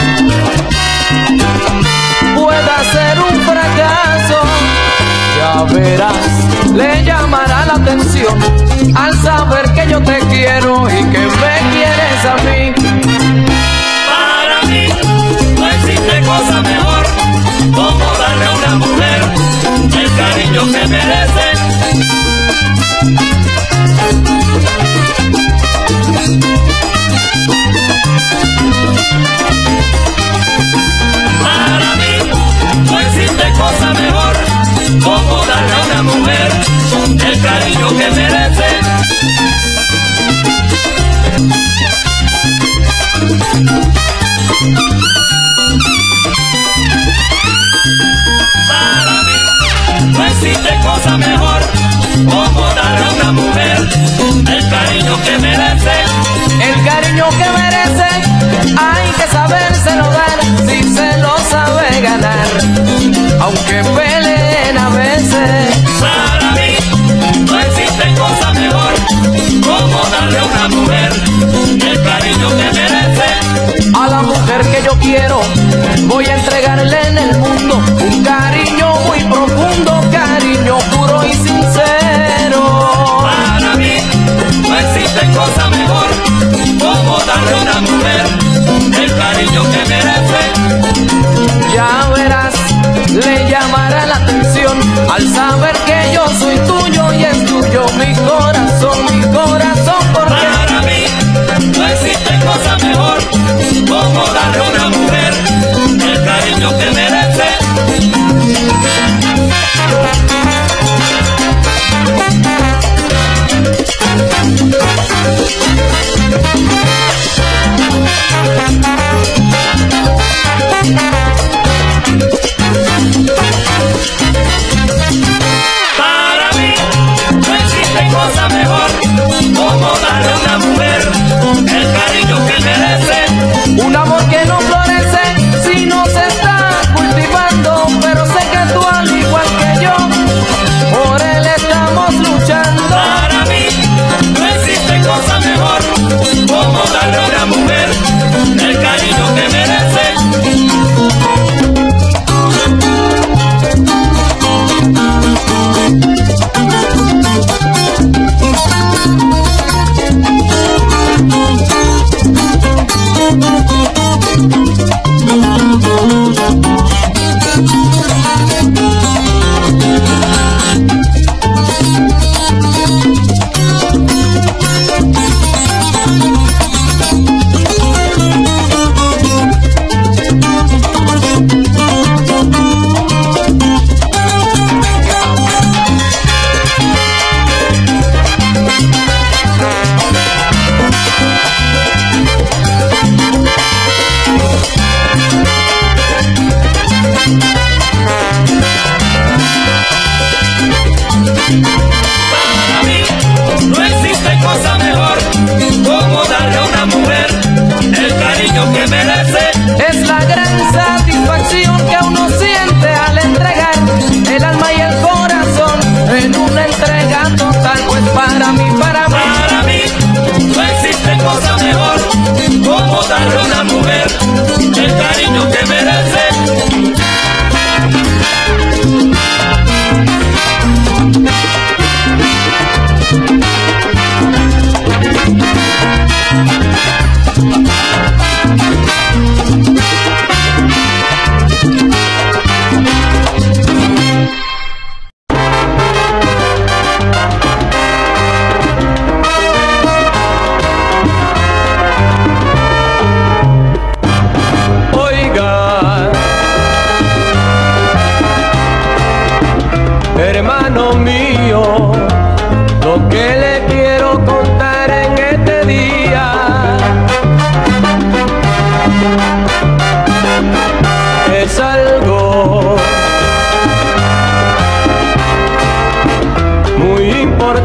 pueda ser un fracaso. Ya verás, le llamará la atención al saber que yo te quiero y que me quieres a mí. Para mí no existe cosa mejor como darle a una mujer el cariño que merece. Para mí no existe cosa mejor como darle a una mujer el cariño que merece. Para mí no existe cosa mejor como darle a una mujer el cariño que merece. El cariño que merece hay que sabérselo dar si se lo sabe ganar, aunque peleen a veces. Para mí no existe cosa mejor como darle a una mujer el cariño que merece. A la mujer que yo quiero voy a entregarle en el mundo un cariño muy profundo, cariño puro y sincero. Para mí no existe cosa mejor como darle a una mujer el cariño que merece. Ya verás, le llamará la atención al saber que yo soy tuyo y es tuyo mi corazón, mi corazón. Porque para mí no existe cosa mejor como darle a una mujer el cariño que merece. Para mí no existe cosa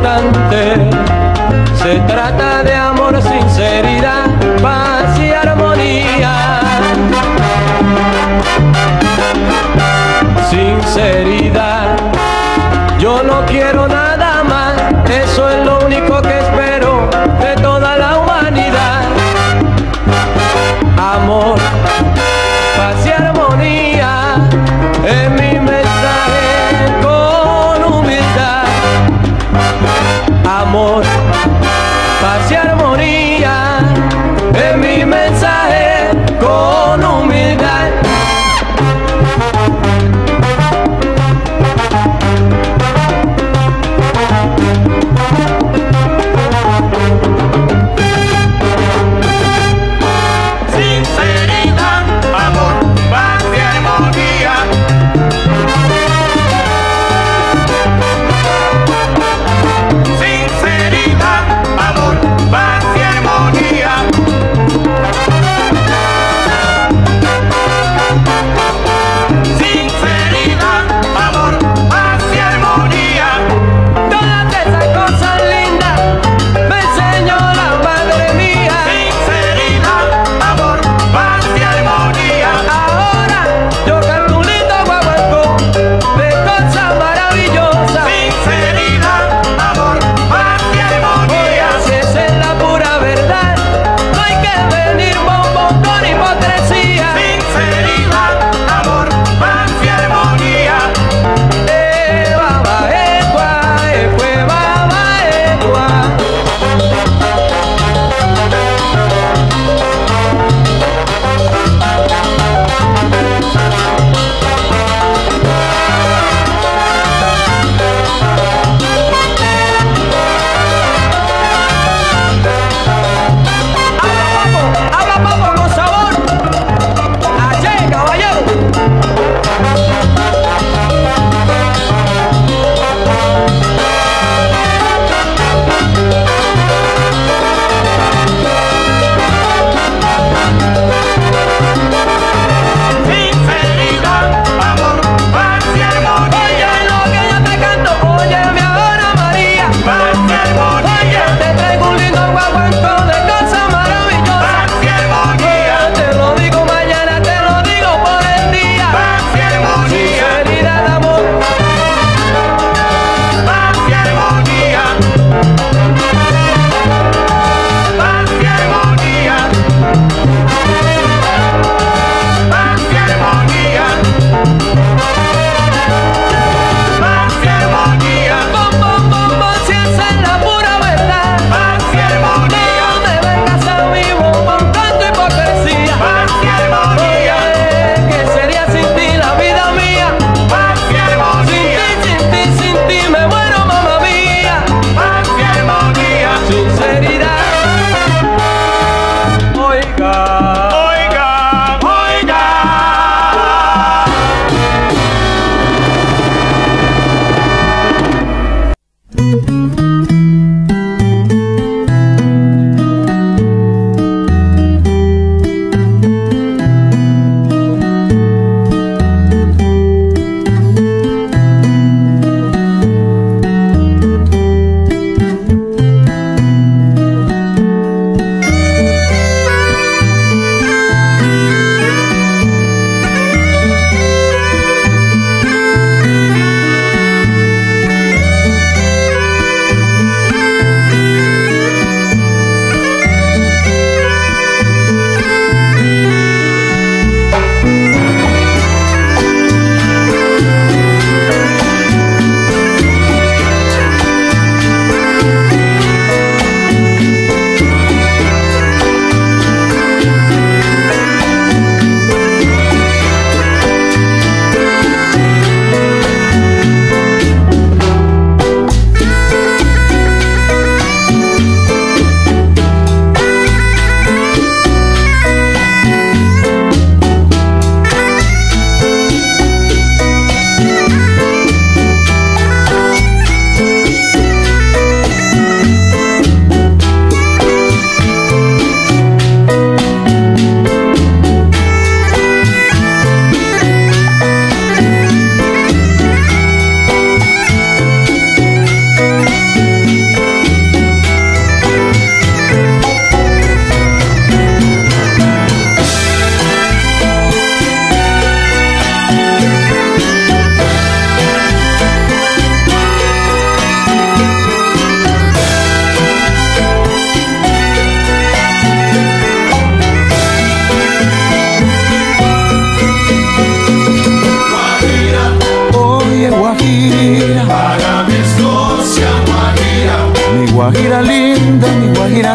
importante. Se trata de amor, sinceridad, paz y armonía. Sinceridad, yo no quiero nada más, eso es lo único que espero de toda la humanidad. Amor, paz y armonía, es mi mensaje con humildad. Amor, paz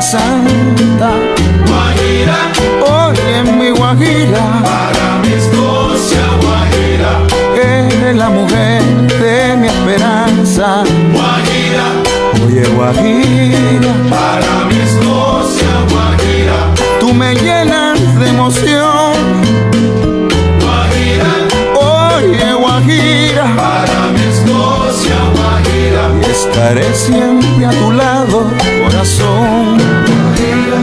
santa. Guajira, oye mi Guajira, para mi Escocia, Guajira, eres la mujer de mi esperanza. Guajira, oye Guajira, para mi Escocia, Guajira, tú me llenas de emoción. Guajira, oye Guajira, para mi Escocia, Guajira, y estaré siempre a tu lado, corazón. Guajira,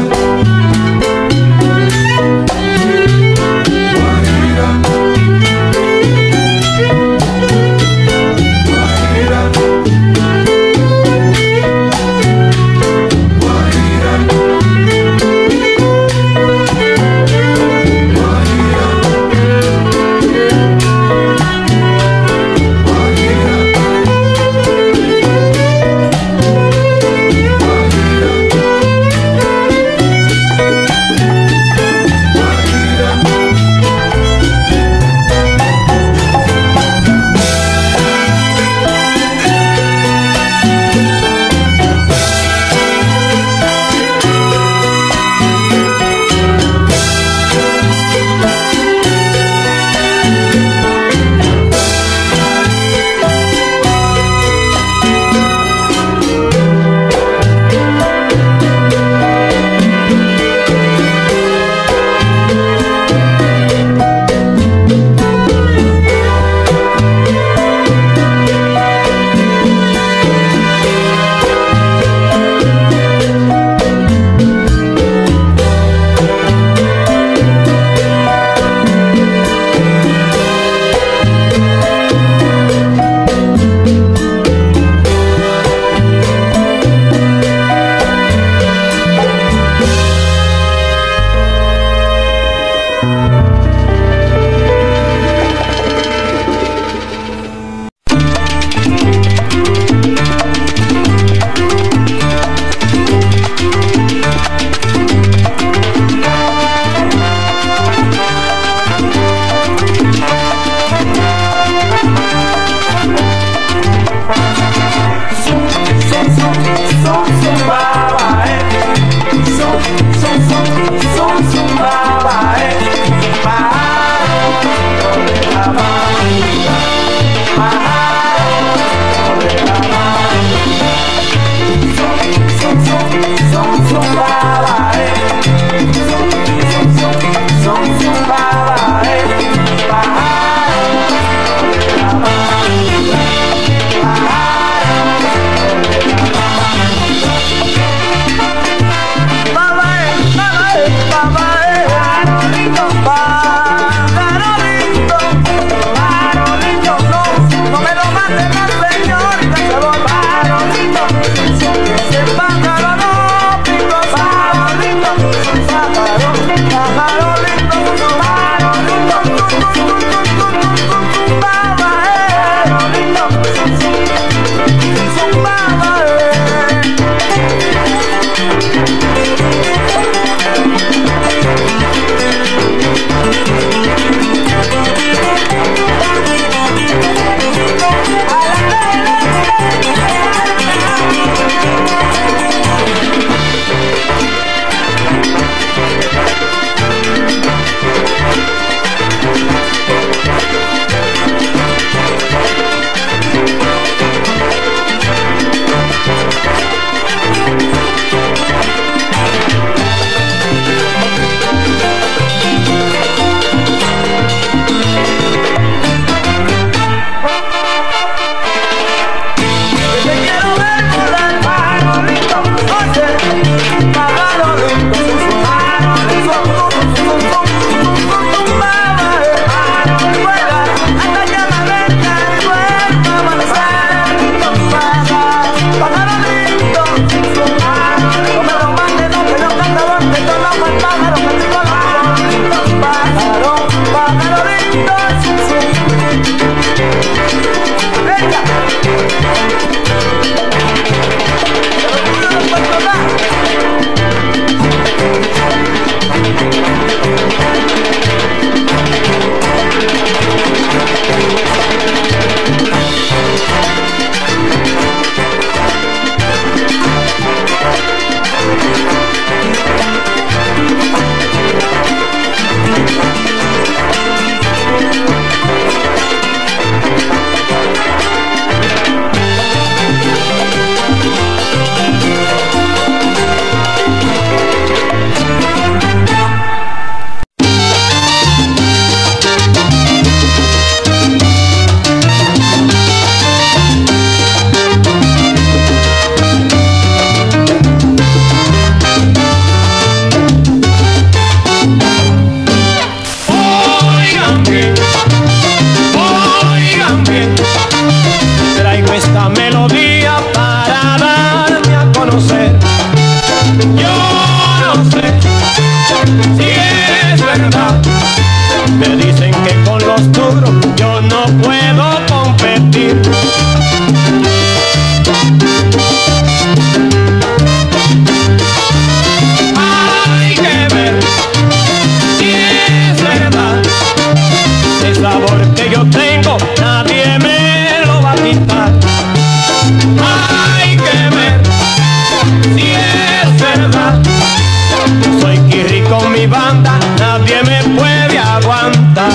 mi banda, nadie me puede aguantar.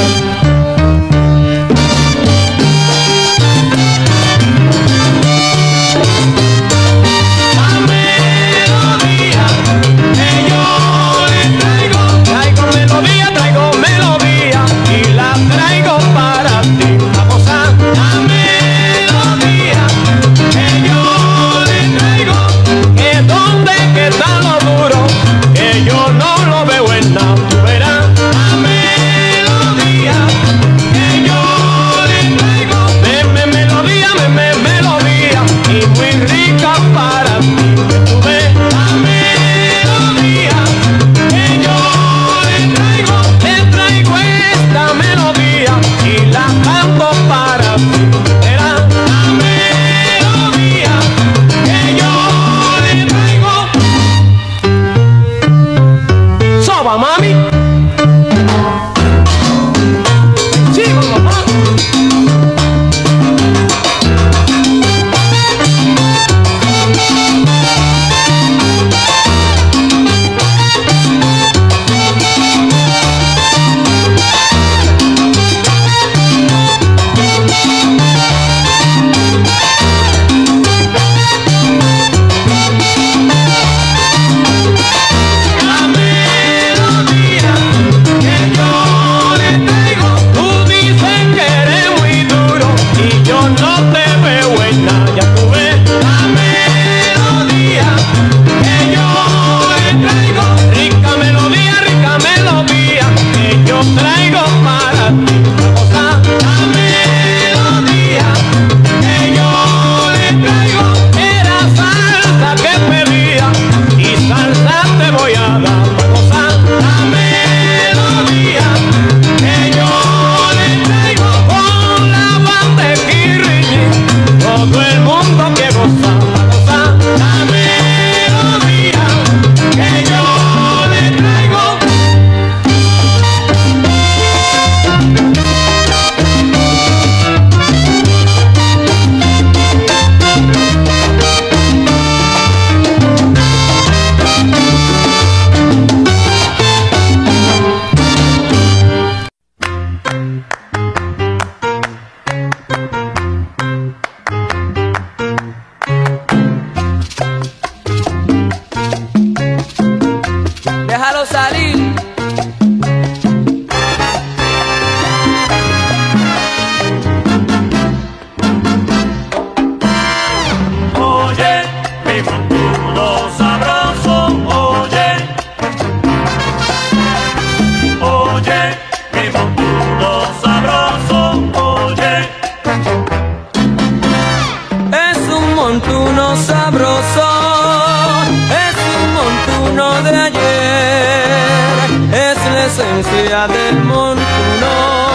Del montuno,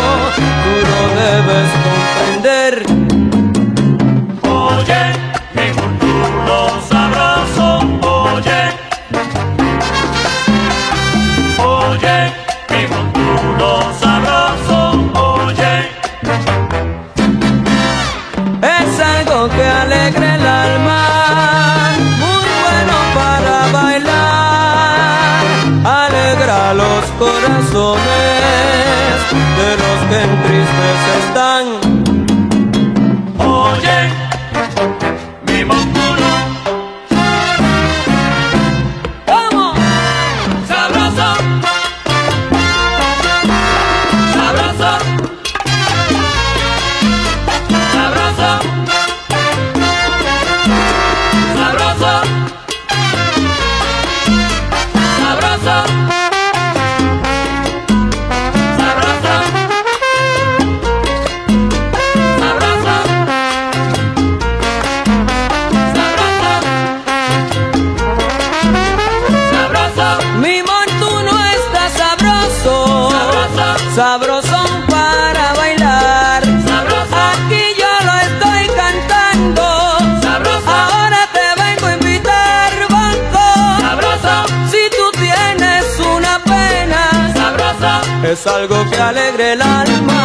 tú lo debes comprender. Oye, mi montuno sabroso, oye. Oye, mi montuno sabroso, oye. Es algo que alegra el alma, muy bueno para bailar, alegra los corazones de los que en tristeza están. Oye, mi montuno, vamos, sabroso, sabroso, sabroso, sabroso, sabroso. Sabrosón para bailar, sabroso. Aquí yo lo estoy cantando, sabroso. Ahora te vengo a invitar, banco, sabroso. Si tú tienes una pena, sabroso. Es algo que alegre el alma.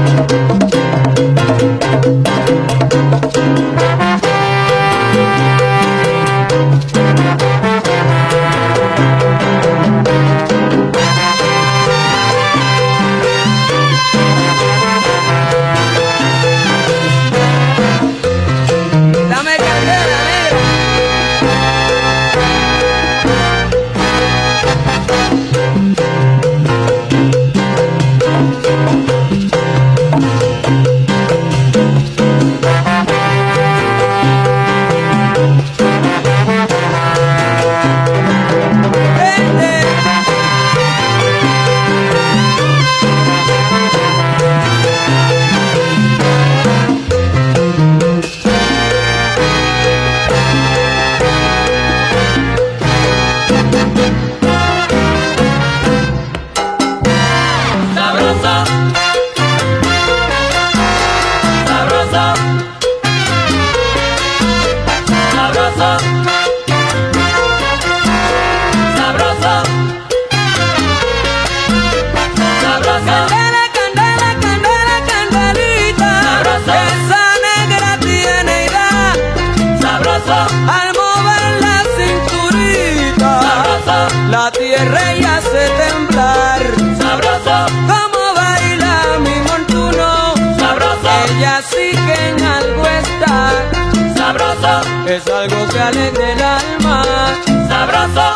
La tierra ella hace temblar. Sabroso, como baila mi montuno. Sabroso, ella sí que en algo está. Sabroso, es algo que alegra el alma. Sabroso.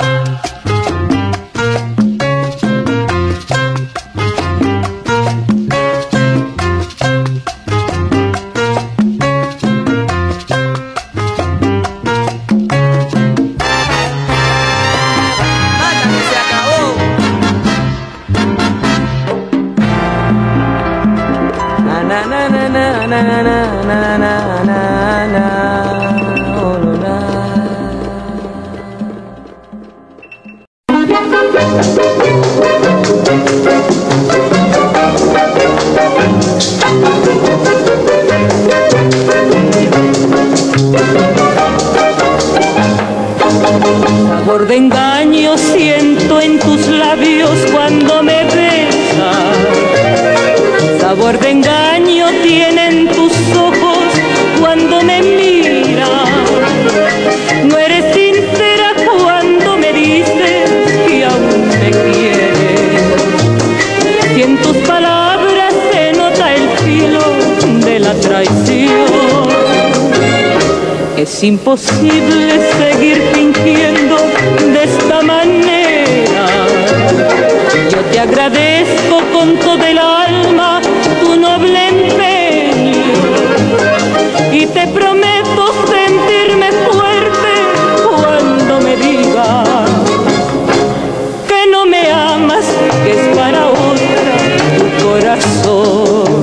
Sabor de engaño siento en tus labios cuando me besas. Sabor de engaño tienen tus ojos cuando me miras. No eres sincera cuando me dices que aún me quieres. Si en tus palabras se nota el filo de la traición. Es imposible seguir fingiendo de esta manera. Yo te agradezco con todo el alma tu noble empeño y te prometo sentirme fuerte cuando me digas que no me amas, que es para otra tu corazón.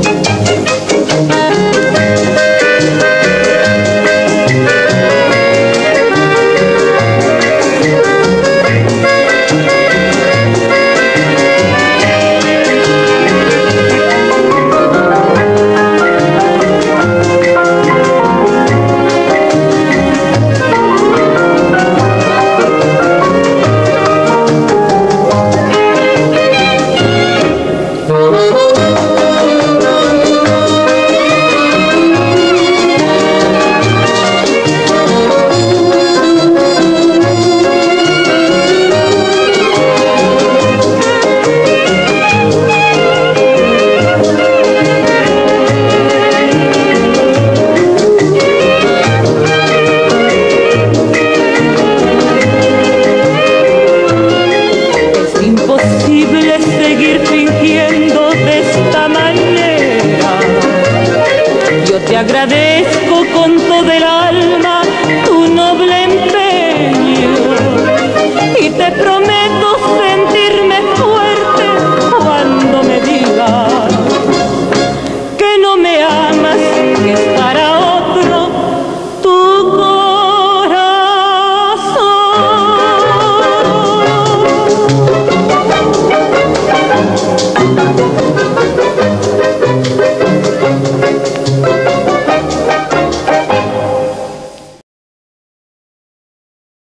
Te agradezco con todo el alma tu noble empeño y te prometo sentirme fuerte cuando me digas que no me amas, que es para otro tu corazón.